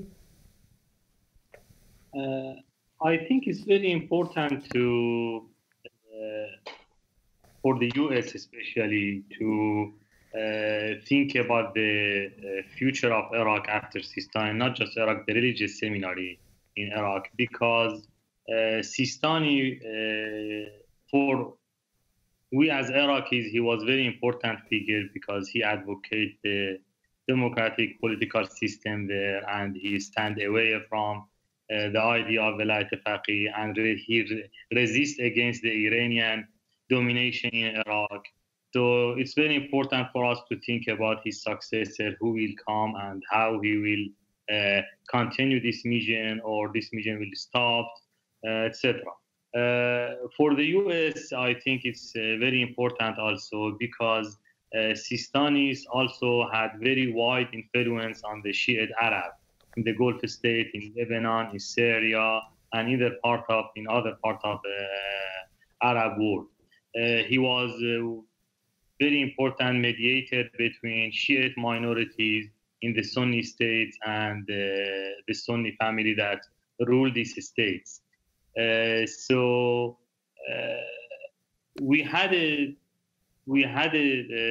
Uh, I think it's very important to, uh, for the U S especially, to Uh, think about the uh, future of Iraq after Sistani, not just Iraq, the religious seminary in Iraq, because uh, Sistani, uh, for we as Iraqis, he was very important figure because he advocated the democratic political system there, and he stand away from uh, the idea of Velayat Faqih, and he resist against the Iranian domination in Iraq. So it's very important for us to think about his successor, who will come and how he will uh, continue this mission, or this mission will stop, uh, et cetera. Uh, for the U S, I think it's uh, very important also because uh, Sistanis also had very wide influence on the Shiite Arab in the Gulf state, in Lebanon, in Syria, and other part of in other part of the Arab world. Uh, he was uh, very important mediator between Shiite minorities in the Sunni states and uh, the Sunni family that rule these states. Uh, so uh, we had a we had a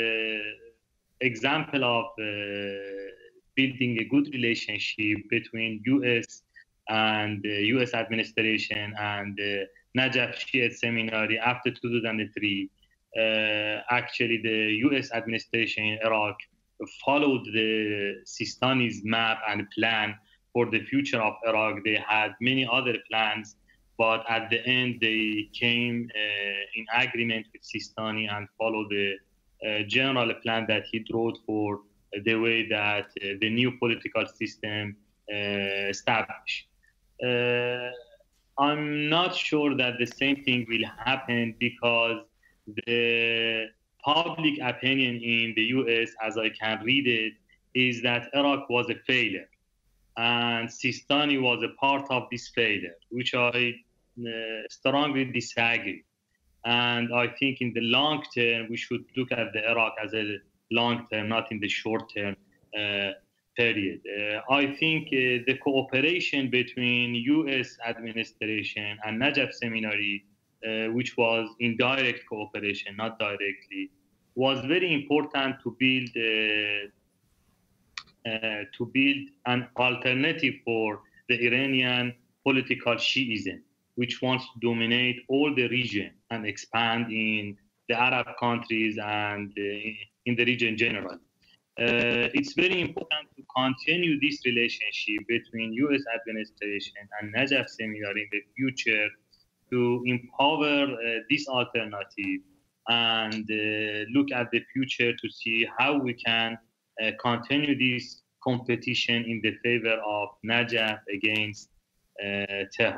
uh, example of uh, building a good relationship between U S and the U S administration and the Najaf Shiite Seminary after two thousand three. Uh, actually, the U S administration in Iraq followed the Sistani's map and plan for the future of Iraq. They had many other plans, but at the end, they came uh, in agreement with Sistani and followed the uh, general plan that he drew for the way that uh, the new political system uh, established. Uh, I'm not sure that the same thing will happen, because the public opinion in the U S, as I can read it, is that Iraq was a failure, and Sistani was a part of this failure, which I uh, strongly disagree. And I think in the long term, we should look at the Iraq as a long term, not in the short term, uh, period. Uh, I think uh, the cooperation between U S administration and Najaf Seminary, uh, which was indirect cooperation, not directly, was very important to build uh, uh, to build an alternative for the Iranian political Shiism, which wants to dominate all the region and expand in the Arab countries and uh, in the region generally. Uh, it's very important to continue this relationship between U S administration and Najaf Seminary in the future to empower uh, this alternative and uh, look at the future to see how we can uh, continue this competition in the favor of Najaf against uh, Tehran.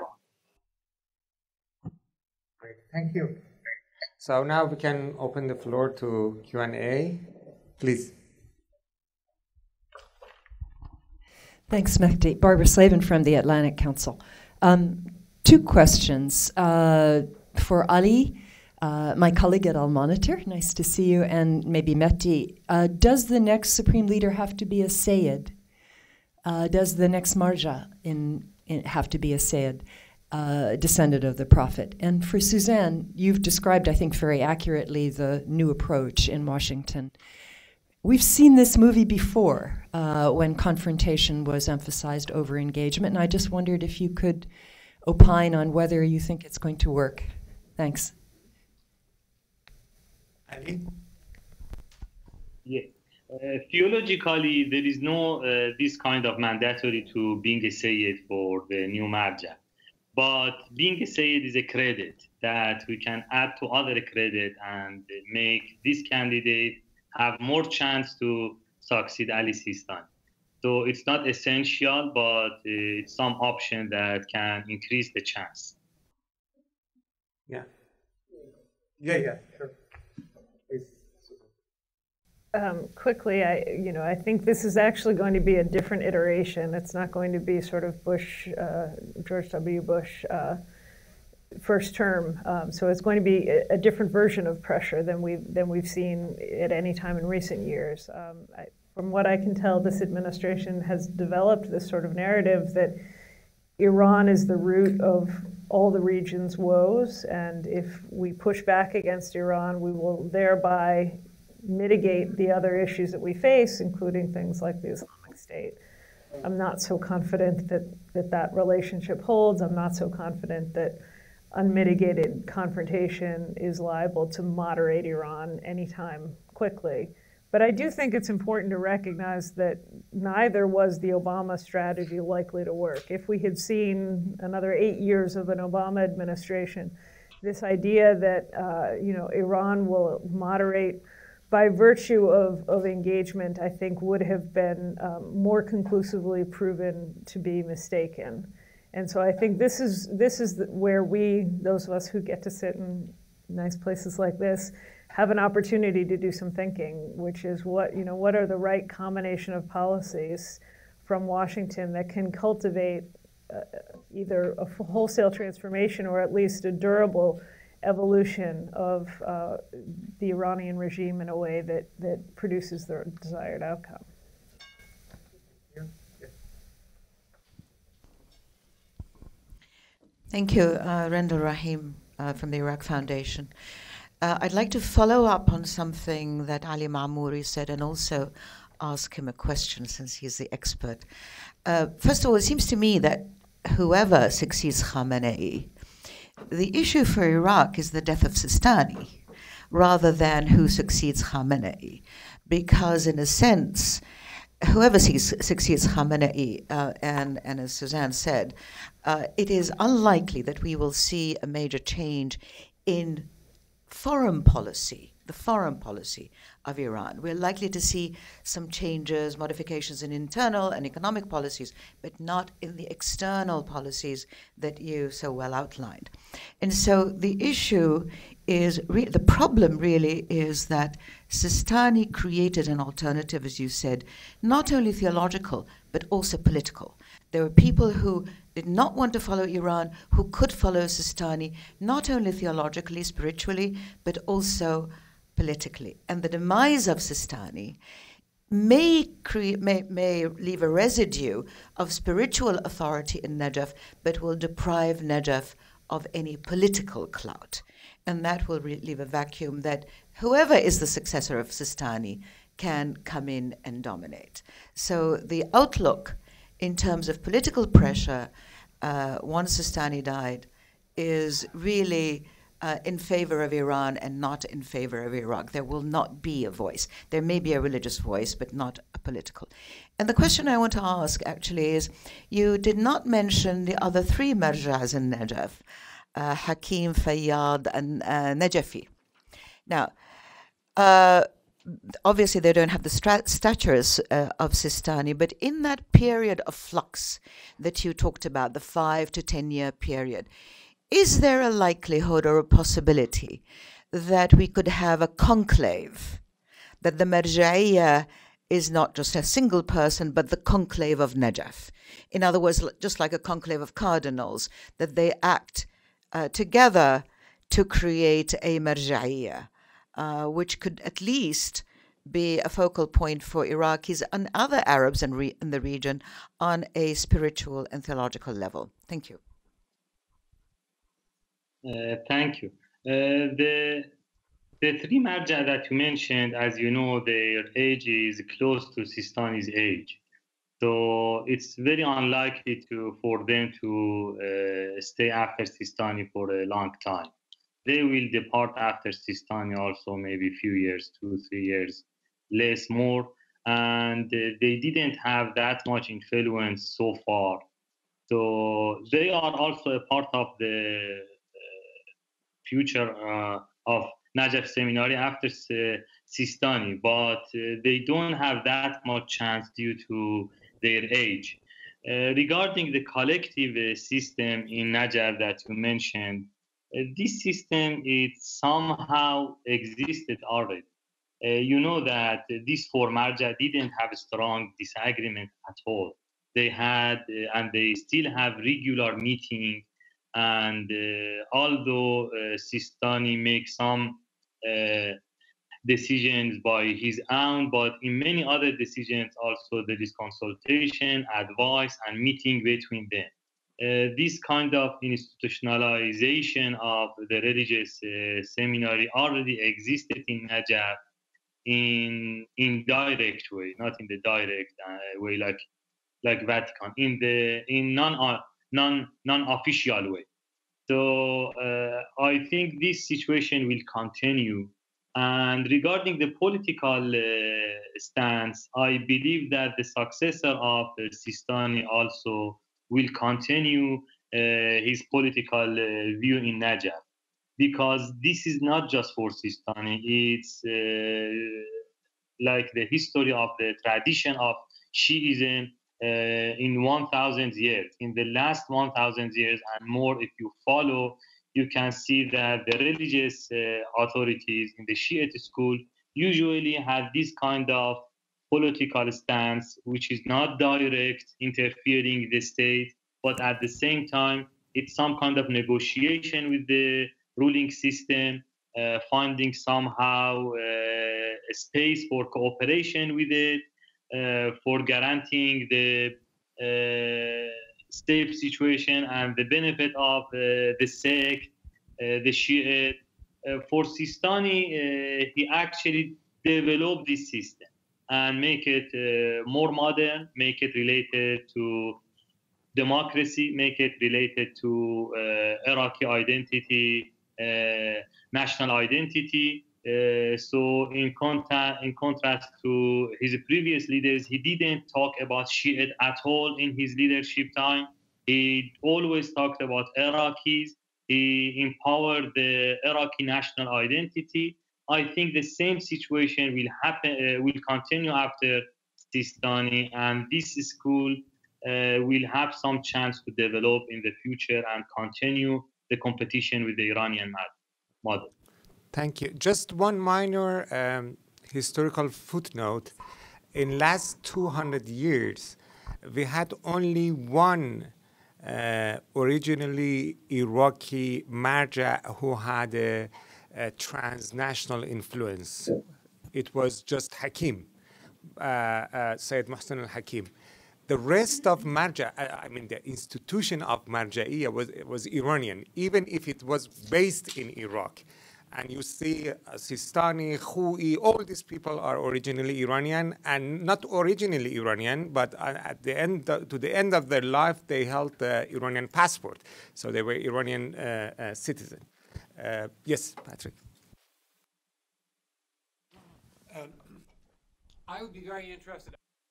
Great, thank you. So now we can open the floor to Q and A. Please. Thanks, Mehdi. Barbara Slavin from the Atlantic Council. Um, two questions uh, for Ali, uh, my colleague at Al Monitor. Nice to see you. And maybe Mehdi. Uh, does the next Supreme Leader have to be a Sayyid? Uh, does the next Marja in, in have to be a Sayyid, uh, descendant of the Prophet? And for Suzanne, you've described, I think, very accurately the new approach in Washington. We've seen this movie before uh, when confrontation was emphasized over engagement, and I just wondered if you could opine on whether you think it's going to work. Thanks. Ali? Yes. Uh, theologically, there is no uh, this kind of mandatory to being a Sayyid for the new Marja. But being a Sayyid is a credit that we can add to other credit and make this candidate have more chance to succeed Ali Sistani. So it's not essential, but it's some option that can increase the chance. Yeah. Yeah, yeah, sure. Please. Um, quickly, I, you know, I think this is actually going to be a different iteration. It's not going to be sort of Bush, uh, George W. Bush uh, first term. Um, so it's going to be a, a different version of pressure than we've than we've seen at any time in recent years. Um, I, from what I can tell, this administration has developed this sort of narrative that Iran is the root of all the region's woes, and if we push back against Iran, we will thereby mitigate the other issues that we face, including things like the Islamic State. I'm not so confident that that, that relationship holds. I'm not so confident that unmitigated confrontation is liable to moderate Iran anytime quickly. But I do think it's important to recognize that neither was the Obama strategy likely to work. If we had seen another eight years of an Obama administration, this idea that uh, you know Iran will moderate by virtue of, of engagement, I think would have been um, more conclusively proven to be mistaken. And so I think this is this is the, where we, those of us who get to sit in nice places like this, have an opportunity to do some thinking, which is what you know what are the right combination of policies from Washington that can cultivate uh, either a wholesale transformation or at least a durable evolution of uh, the Iranian regime in a way that that produces the desired outcome. Thank you, uh, Rendell Rahim uh, from the Iraq Foundation. Uh, I'd like to follow up on something that Ali Mamouri said and also ask him a question since he's the expert. Uh, first of all, it seems to me that whoever succeeds Khamenei, the issue for Iraq is the death of Sistani rather than who succeeds Khamenei, because in a sense, whoever sees, succeeds Khamenei, uh, and, and as Suzanne said, uh, it is unlikely that we will see a major change in foreign policy, the foreign policy of Iran. We're likely to see some changes, modifications in internal and economic policies, but not in the external policies that you so well outlined. And so the issue is, re- the problem really is that Sistani created an alternative, as you said, not only theological, but also political. There were people who did not want to follow Iran, who could follow Sistani, not only theologically, spiritually, but also politically. And the demise of Sistani may, create, may, may leave a residue of spiritual authority in Najaf, but will deprive Najaf of any political clout. And that will leave a vacuum that whoever is the successor of Sistani can come in and dominate. So the outlook in terms of political pressure, uh, once Sistani died, is really uh, in favor of Iran and not in favor of Iraq. There will not be a voice. There may be a religious voice, but not a political. And the question I want to ask actually is, you did not mention the other three marjas in Najaf, uh, Hakim, Fayyad, and uh, Najafi. Now, uh, obviously they don't have the stra- statures uh, of Sistani, but in that period of flux that you talked about, the five to ten year period, is there a likelihood or a possibility that we could have a conclave, that the Marja'iyya is not just a single person, but the conclave of Najaf? In other words, just like a conclave of cardinals, that they act uh, together to create a Marja'iyya, uh, which could at least be a focal point for Iraqis and other Arabs in, re- in the region on a spiritual and theological level. Thank you. Uh, thank you. Uh, the the three marja that you mentioned, as you know, their age is close to Sistani's age, so it's very unlikely to for them to uh, stay after Sistani for a long time. They will depart after Sistani also, maybe a few years, two, three years, less, more, and uh, they didn't have that much influence so far. So they are also a part of the future uh, of Najaf Seminary after uh, Sistani, but uh, they don't have that much chance due to their age. Uh, regarding the collective uh, system in Najaf that you mentioned, uh, this system it somehow existed already. Uh, you know that uh, these four marja didn't have a strong disagreement at all. They had uh, and they still have regular meetings. And uh, although uh, Sistani makes some uh, decisions by his own, but in many other decisions also there is consultation, advice, and meeting between them. Uh, this kind of institutionalization of the religious uh, seminary already existed in Najaf in indirect way, not in the direct uh, way like like Vatican, in the in non non non-official way. So uh, I think this situation will continue. And regarding the political uh, stance, I believe that the successor of uh, Sistani also will continue uh, his political uh, view in Najaf, because this is not just for Sistani, it's uh, like the history of the tradition of Shiism uh, in one thousand years. In the last one thousand years and more, if you follow, you can see that the religious uh, authorities in the Shiite school usually have this kind of political stance, which is not direct interfering in the state, but at the same time, it's some kind of negotiation with the ruling system, uh, finding somehow uh, a space for cooperation with it, uh, for guaranteeing the uh, safe situation and the benefit of uh, the sect, uh, the Shiite. Uh, for Sistani, uh, he actually developed this system and make it uh, more modern, make it related to democracy, make it related to uh, Iraqi identity, uh, national identity. Uh, so in, conta- in contrast to his previous leaders, he didn't talk about Shiite at all in his leadership time. He always talked about Iraqis. He empowered the Iraqi national identity. I think the same situation will happen, uh, will continue after Sistani, and this school uh, will have some chance to develop in the future and continue the competition with the Iranian model. Thank you. Just one minor um, historical footnote. In last two hundred years, we had only one uh, originally Iraqi marja who had a, a transnational influence. It was just Hakim. uh, uh, Sayyid Mohsen al-Hakim. The rest of Marja, I mean, the institution of Marja'iyya was, was Iranian, even if it was based in Iraq. And you see uh, Sistani, Khou'i, all these people are originally Iranian, and not originally Iranian, but uh, at the end, uh, to the end of their life, they held the Iranian passport. So they were Iranian uh, uh, citizens. Uh, yes, Patrick. Um, I would be very interested.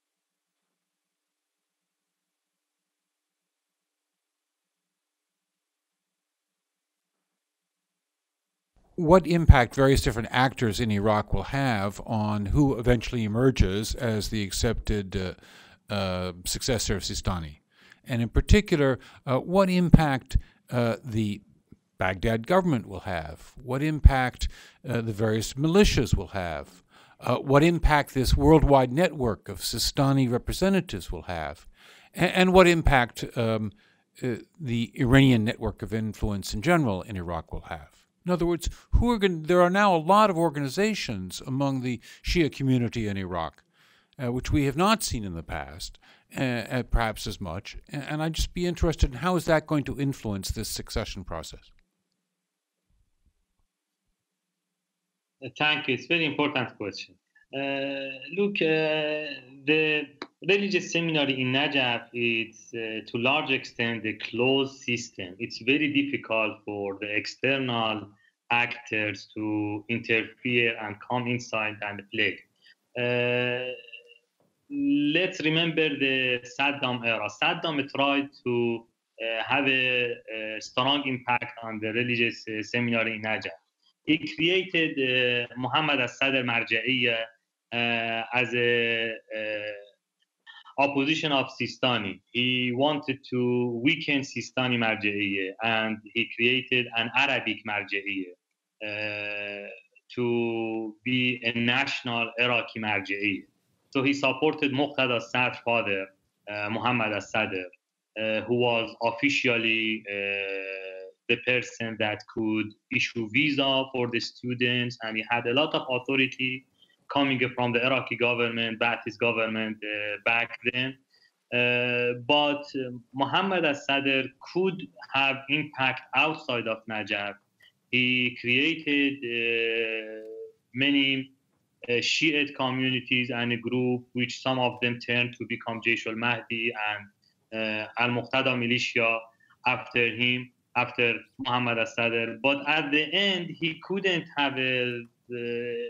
What impact various different actors in Iraq will have on who eventually emerges as the accepted uh, uh, successor of Sistani. And in particular, uh, what impact uh, the Baghdad government will have, what impact uh, the various militias will have, uh, what impact this worldwide network of Sistani representatives will have, and, and what impact um, uh, the Iranian network of influence in general in Iraq will have. In other words, who are going, there are now a lot of organizations among the Shia community in Iraq, uh, which we have not seen in the past, uh, uh, perhaps as much. And, and I'd just be interested in how is that going to influence this succession process? Thank you. It's a very important question. Uh, look, uh, the religious seminary in Najaf is uh, to a large extent a closed system. It's very difficult for the external actors to interfere and come inside and play. Uh, let's remember the Saddam era. Saddam tried to uh, have a, a strong impact on the religious uh, seminary in Najaf. He created uh, Muhammad al-Sadr Marja'iyya uh, as a uh, opposition of Sistani. He wanted to weaken Sistani Marja'iyya, and he created an Arabic Marja'iyya uh, to be a national Iraqi Marja'iyya. So he supported Muqtada al-Sadr's father, uh, Muhammad al-Sadr, uh, who was officially uh, the person that could issue visa for the students, and he had a lot of authority coming from the Iraqi government, Ba'athist government uh, back then. Uh, but uh, Muhammad al-Sadr could have impact outside of Najaf. He created uh, many uh, Shiite communities and a group, which some of them turned to become Jaysh al-Mahdi and uh, al-Muqtada militia after him, after Muhammad al-Sadr. But at the end, he couldn't have a, uh,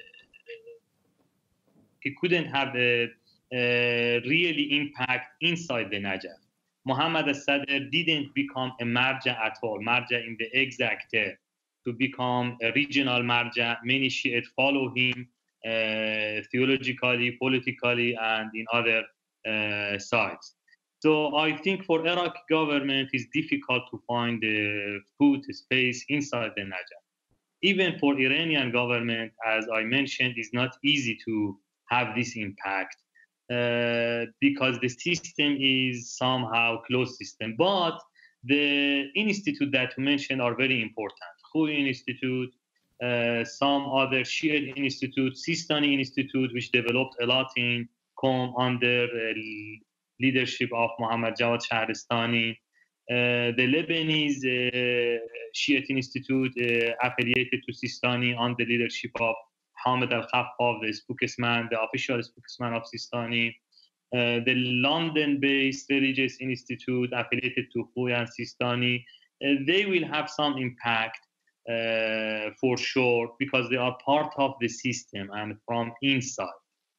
he couldn't have a, a really impact inside the Najaf. Muhammad al-Sadr didn't become a marja at all, marja in the exact term. To become a regional marja, many Shiite follow him uh, theologically, politically, and in other uh, sides. So I think for Iraq government, it's difficult to find the food space inside the Najaf. Even for Iranian government, as I mentioned, it's not easy to have this impact uh, because the system is somehow closed system. But the institute that you mentioned are very important. Khou'i Institute, uh, some other Shiite institute, Sistani Institute, which developed a lot in Qom under uh, leadership of Muhammad Jawad Shahristani. Uh, the Lebanese uh, Shiite Institute uh, affiliated to Sistani under the leadership of Hamid al-Khaffaf, the spokesman, the official spokesman of Sistani. Uh, the London-based Religious Institute affiliated to Khou'i and Sistani. Uh, they will have some impact uh, for sure because they are part of the system and from inside.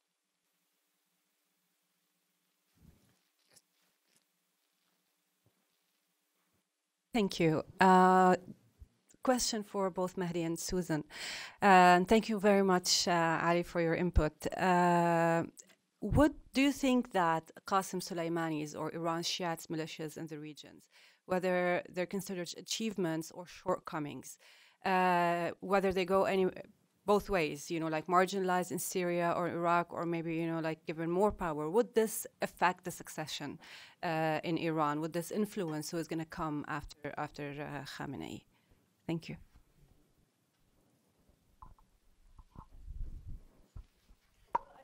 Thank you. Uh, question for both Mehdi and Susan. Uh, and thank you very much, uh, Ali, for your input. Uh, what do you think that Qasem Soleimani's or Iran's Shiite militias in the regions, whether they're considered achievements or shortcomings, uh, whether they go any both ways, you know, like marginalized in Syria or Iraq, or maybe, you know, like given more power, would this affect the succession uh, in Iran? Would this influence who is going to come after after uh, Khamenei? Thank you.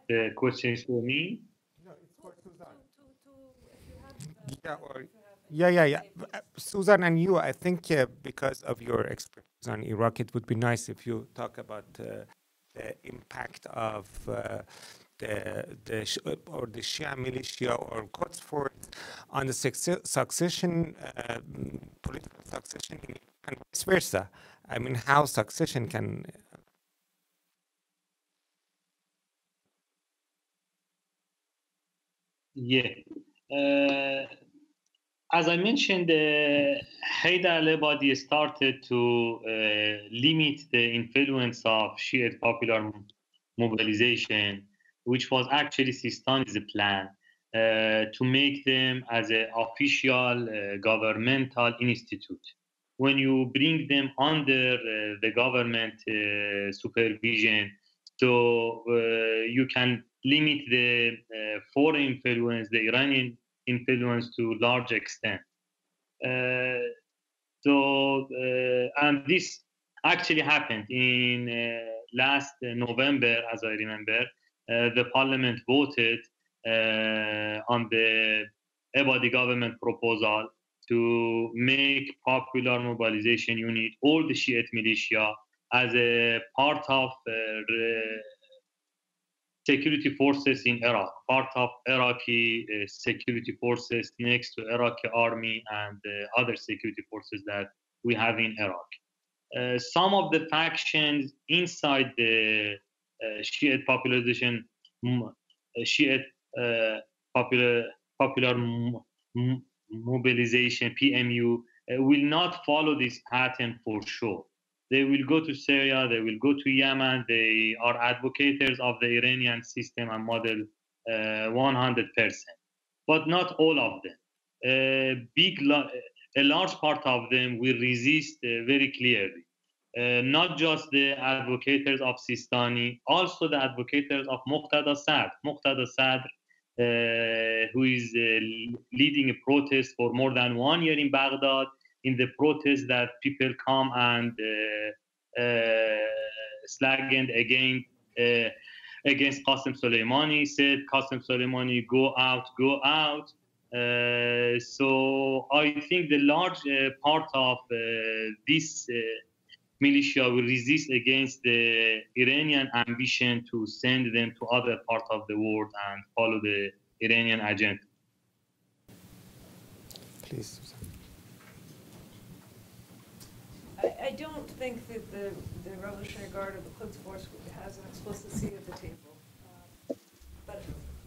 The question is for me. No, it's for Suzanne. Yeah, or, yeah, yeah, yeah. Uh, Suzanne and you, I think uh, because of your expertise on Iraq, it would be nice if you talk about uh, the impact of uh, the the sh or the Shia militia or Quds force on the succession, uh, political succession, and vice versa. I mean, how succession can. Yeah. Uh, as I mentioned, uh, Haydar al-Abadi started to uh, limit the influence of Shiite popular mobilization, which was actually Sistani's plan, uh, to make them as an official uh, governmental institute. When you bring them under uh, the government uh, supervision, so uh, you can limit the uh, foreign influence, the Iranian influence to large extent. Uh, so, uh, and this actually happened in uh, last November, as I remember. Uh, the parliament voted uh, on the Abadi government proposal to make popular mobilization unit, all the Shiite militia, as a part of uh, security forces in Iraq, part of Iraqi uh, security forces next to Iraqi army and uh, other security forces that we have in Iraq. Uh, some of the factions inside the uh, Shiite population, uh, Shiite uh, popular, popular mobilization, P M U, uh, will not follow this pattern for sure. They will go to Syria, they will go to Yemen, they are advocates of the Iranian system and model uh, one hundred percent, but not all of them. Uh, big, a large part of them will resist uh, very clearly. Uh, not just the advocates of Sistani, also the advocates of Muqtada Sadr. Muqtada Sadr, uh, who is uh, leading a protest for more than one year in Baghdad, in the protest that people come and uh, uh, slagged against, uh, against Qasem Soleimani, said, Qasem Soleimani, go out, go out. Uh, so I think the large uh, part of uh, this uh, militia will resist against the Iranian ambition to send them to other parts of the world and follow the Iranian agenda. Please, Suzanne. I, I don't think that the, the Revolutionary Guard or the Quds Force has an explicit seat at the table. Um, but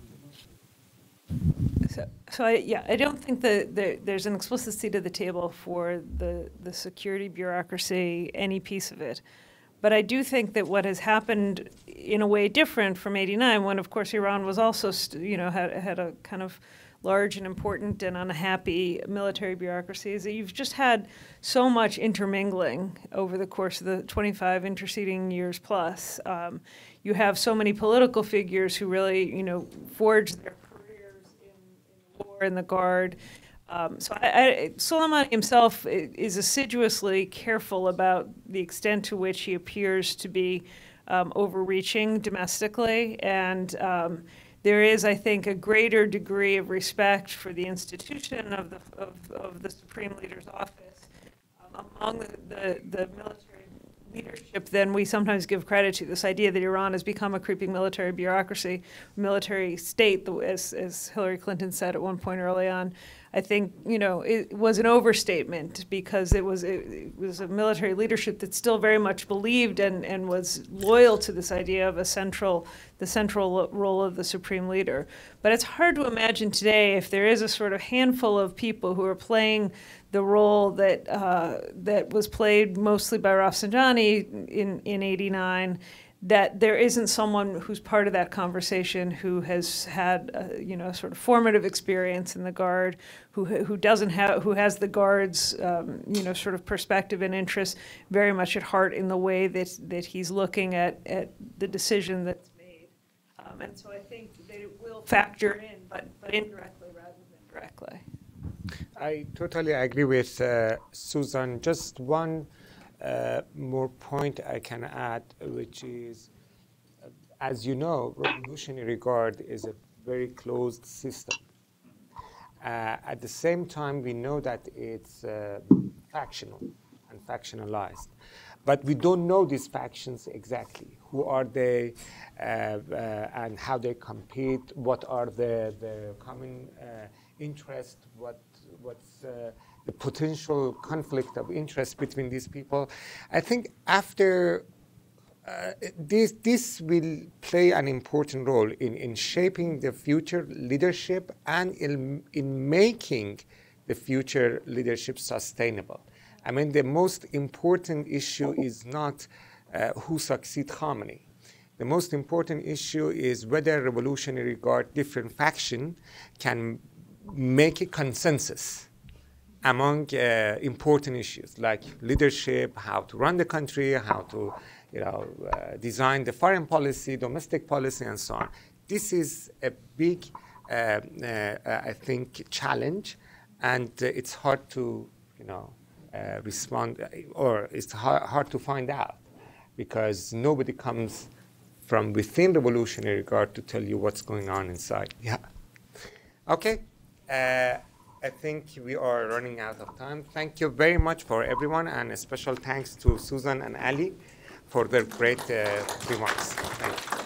so, so I, yeah, I don't think that there, there's an explicit seat at the table for the, the security bureaucracy, any piece of it. But I do think that what has happened in a way different from eighty-nine, when of course Iran was also, you know, had, had a kind of large and important and unhappy military bureaucracy, is that you've just had so much intermingling over the course of the twenty-five interceding years plus. Um, you have so many political figures who really, you know, forged their careers in, in war and the Guard. Um, so I, I, Soleimani himself is assiduously careful about the extent to which he appears to be um, overreaching domestically, and um, there is, I think, a greater degree of respect for the institution of the of, of the Supreme Leader's office um, among the, the, the military leadership than we sometimes give credit to. This idea that Iran has become a creeping military bureaucracy, military state, as, as Hillary Clinton said at one point early on, I think, you know, it was an overstatement, because it was it, it was a military leadership that still very much believed and, and was loyal to this idea of a central, the central role of the supreme leader. But it's hard to imagine today if there is a sort of handful of people who are playing the role that uh, that was played mostly by Rafsanjani in in eighty-nine, that there isn't someone who's part of that conversation who has had, a, you know, sort of formative experience in the Guard, who who doesn't have, who has the Guard's, um, you know, sort of perspective and interest very much at heart in the way that that he's looking at at the decision that's made, um, and so I think that it will factor in, but but indirectly rather than directly. I totally agree with uh, Susan. Just one uh, more point I can add, which is, uh, as you know, Revolutionary Guard is a very closed system. Uh, at the same time, we know that it's uh, factional and factionalized. But we don't know these factions exactly. Who are they, uh, uh, and how they compete? What are the, the common uh, interests? What, what's uh, the potential conflict of interest between these people? I think after uh, this, this will play an important role in, in shaping the future leadership and in, in making the future leadership sustainable. I mean, the most important issue is not uh, who succeeds Khamenei. The most important issue is whether Revolutionary Guard, different faction, can make a consensus among uh, important issues like leadership, how to run the country, how to, you know, uh, design the foreign policy, domestic policy, and so on. This is a big, uh, uh, I think, challenge, and uh, it's hard to, you know, Uh, respond, or it's hard, hard to find out, because nobody comes from within Revolutionary Guard to tell you what's going on inside. Yeah. Okay. Uh, I think we are running out of time. Thank you very much for everyone, and a special thanks to Suzanne and Ali for their great uh, remarks. Thank you.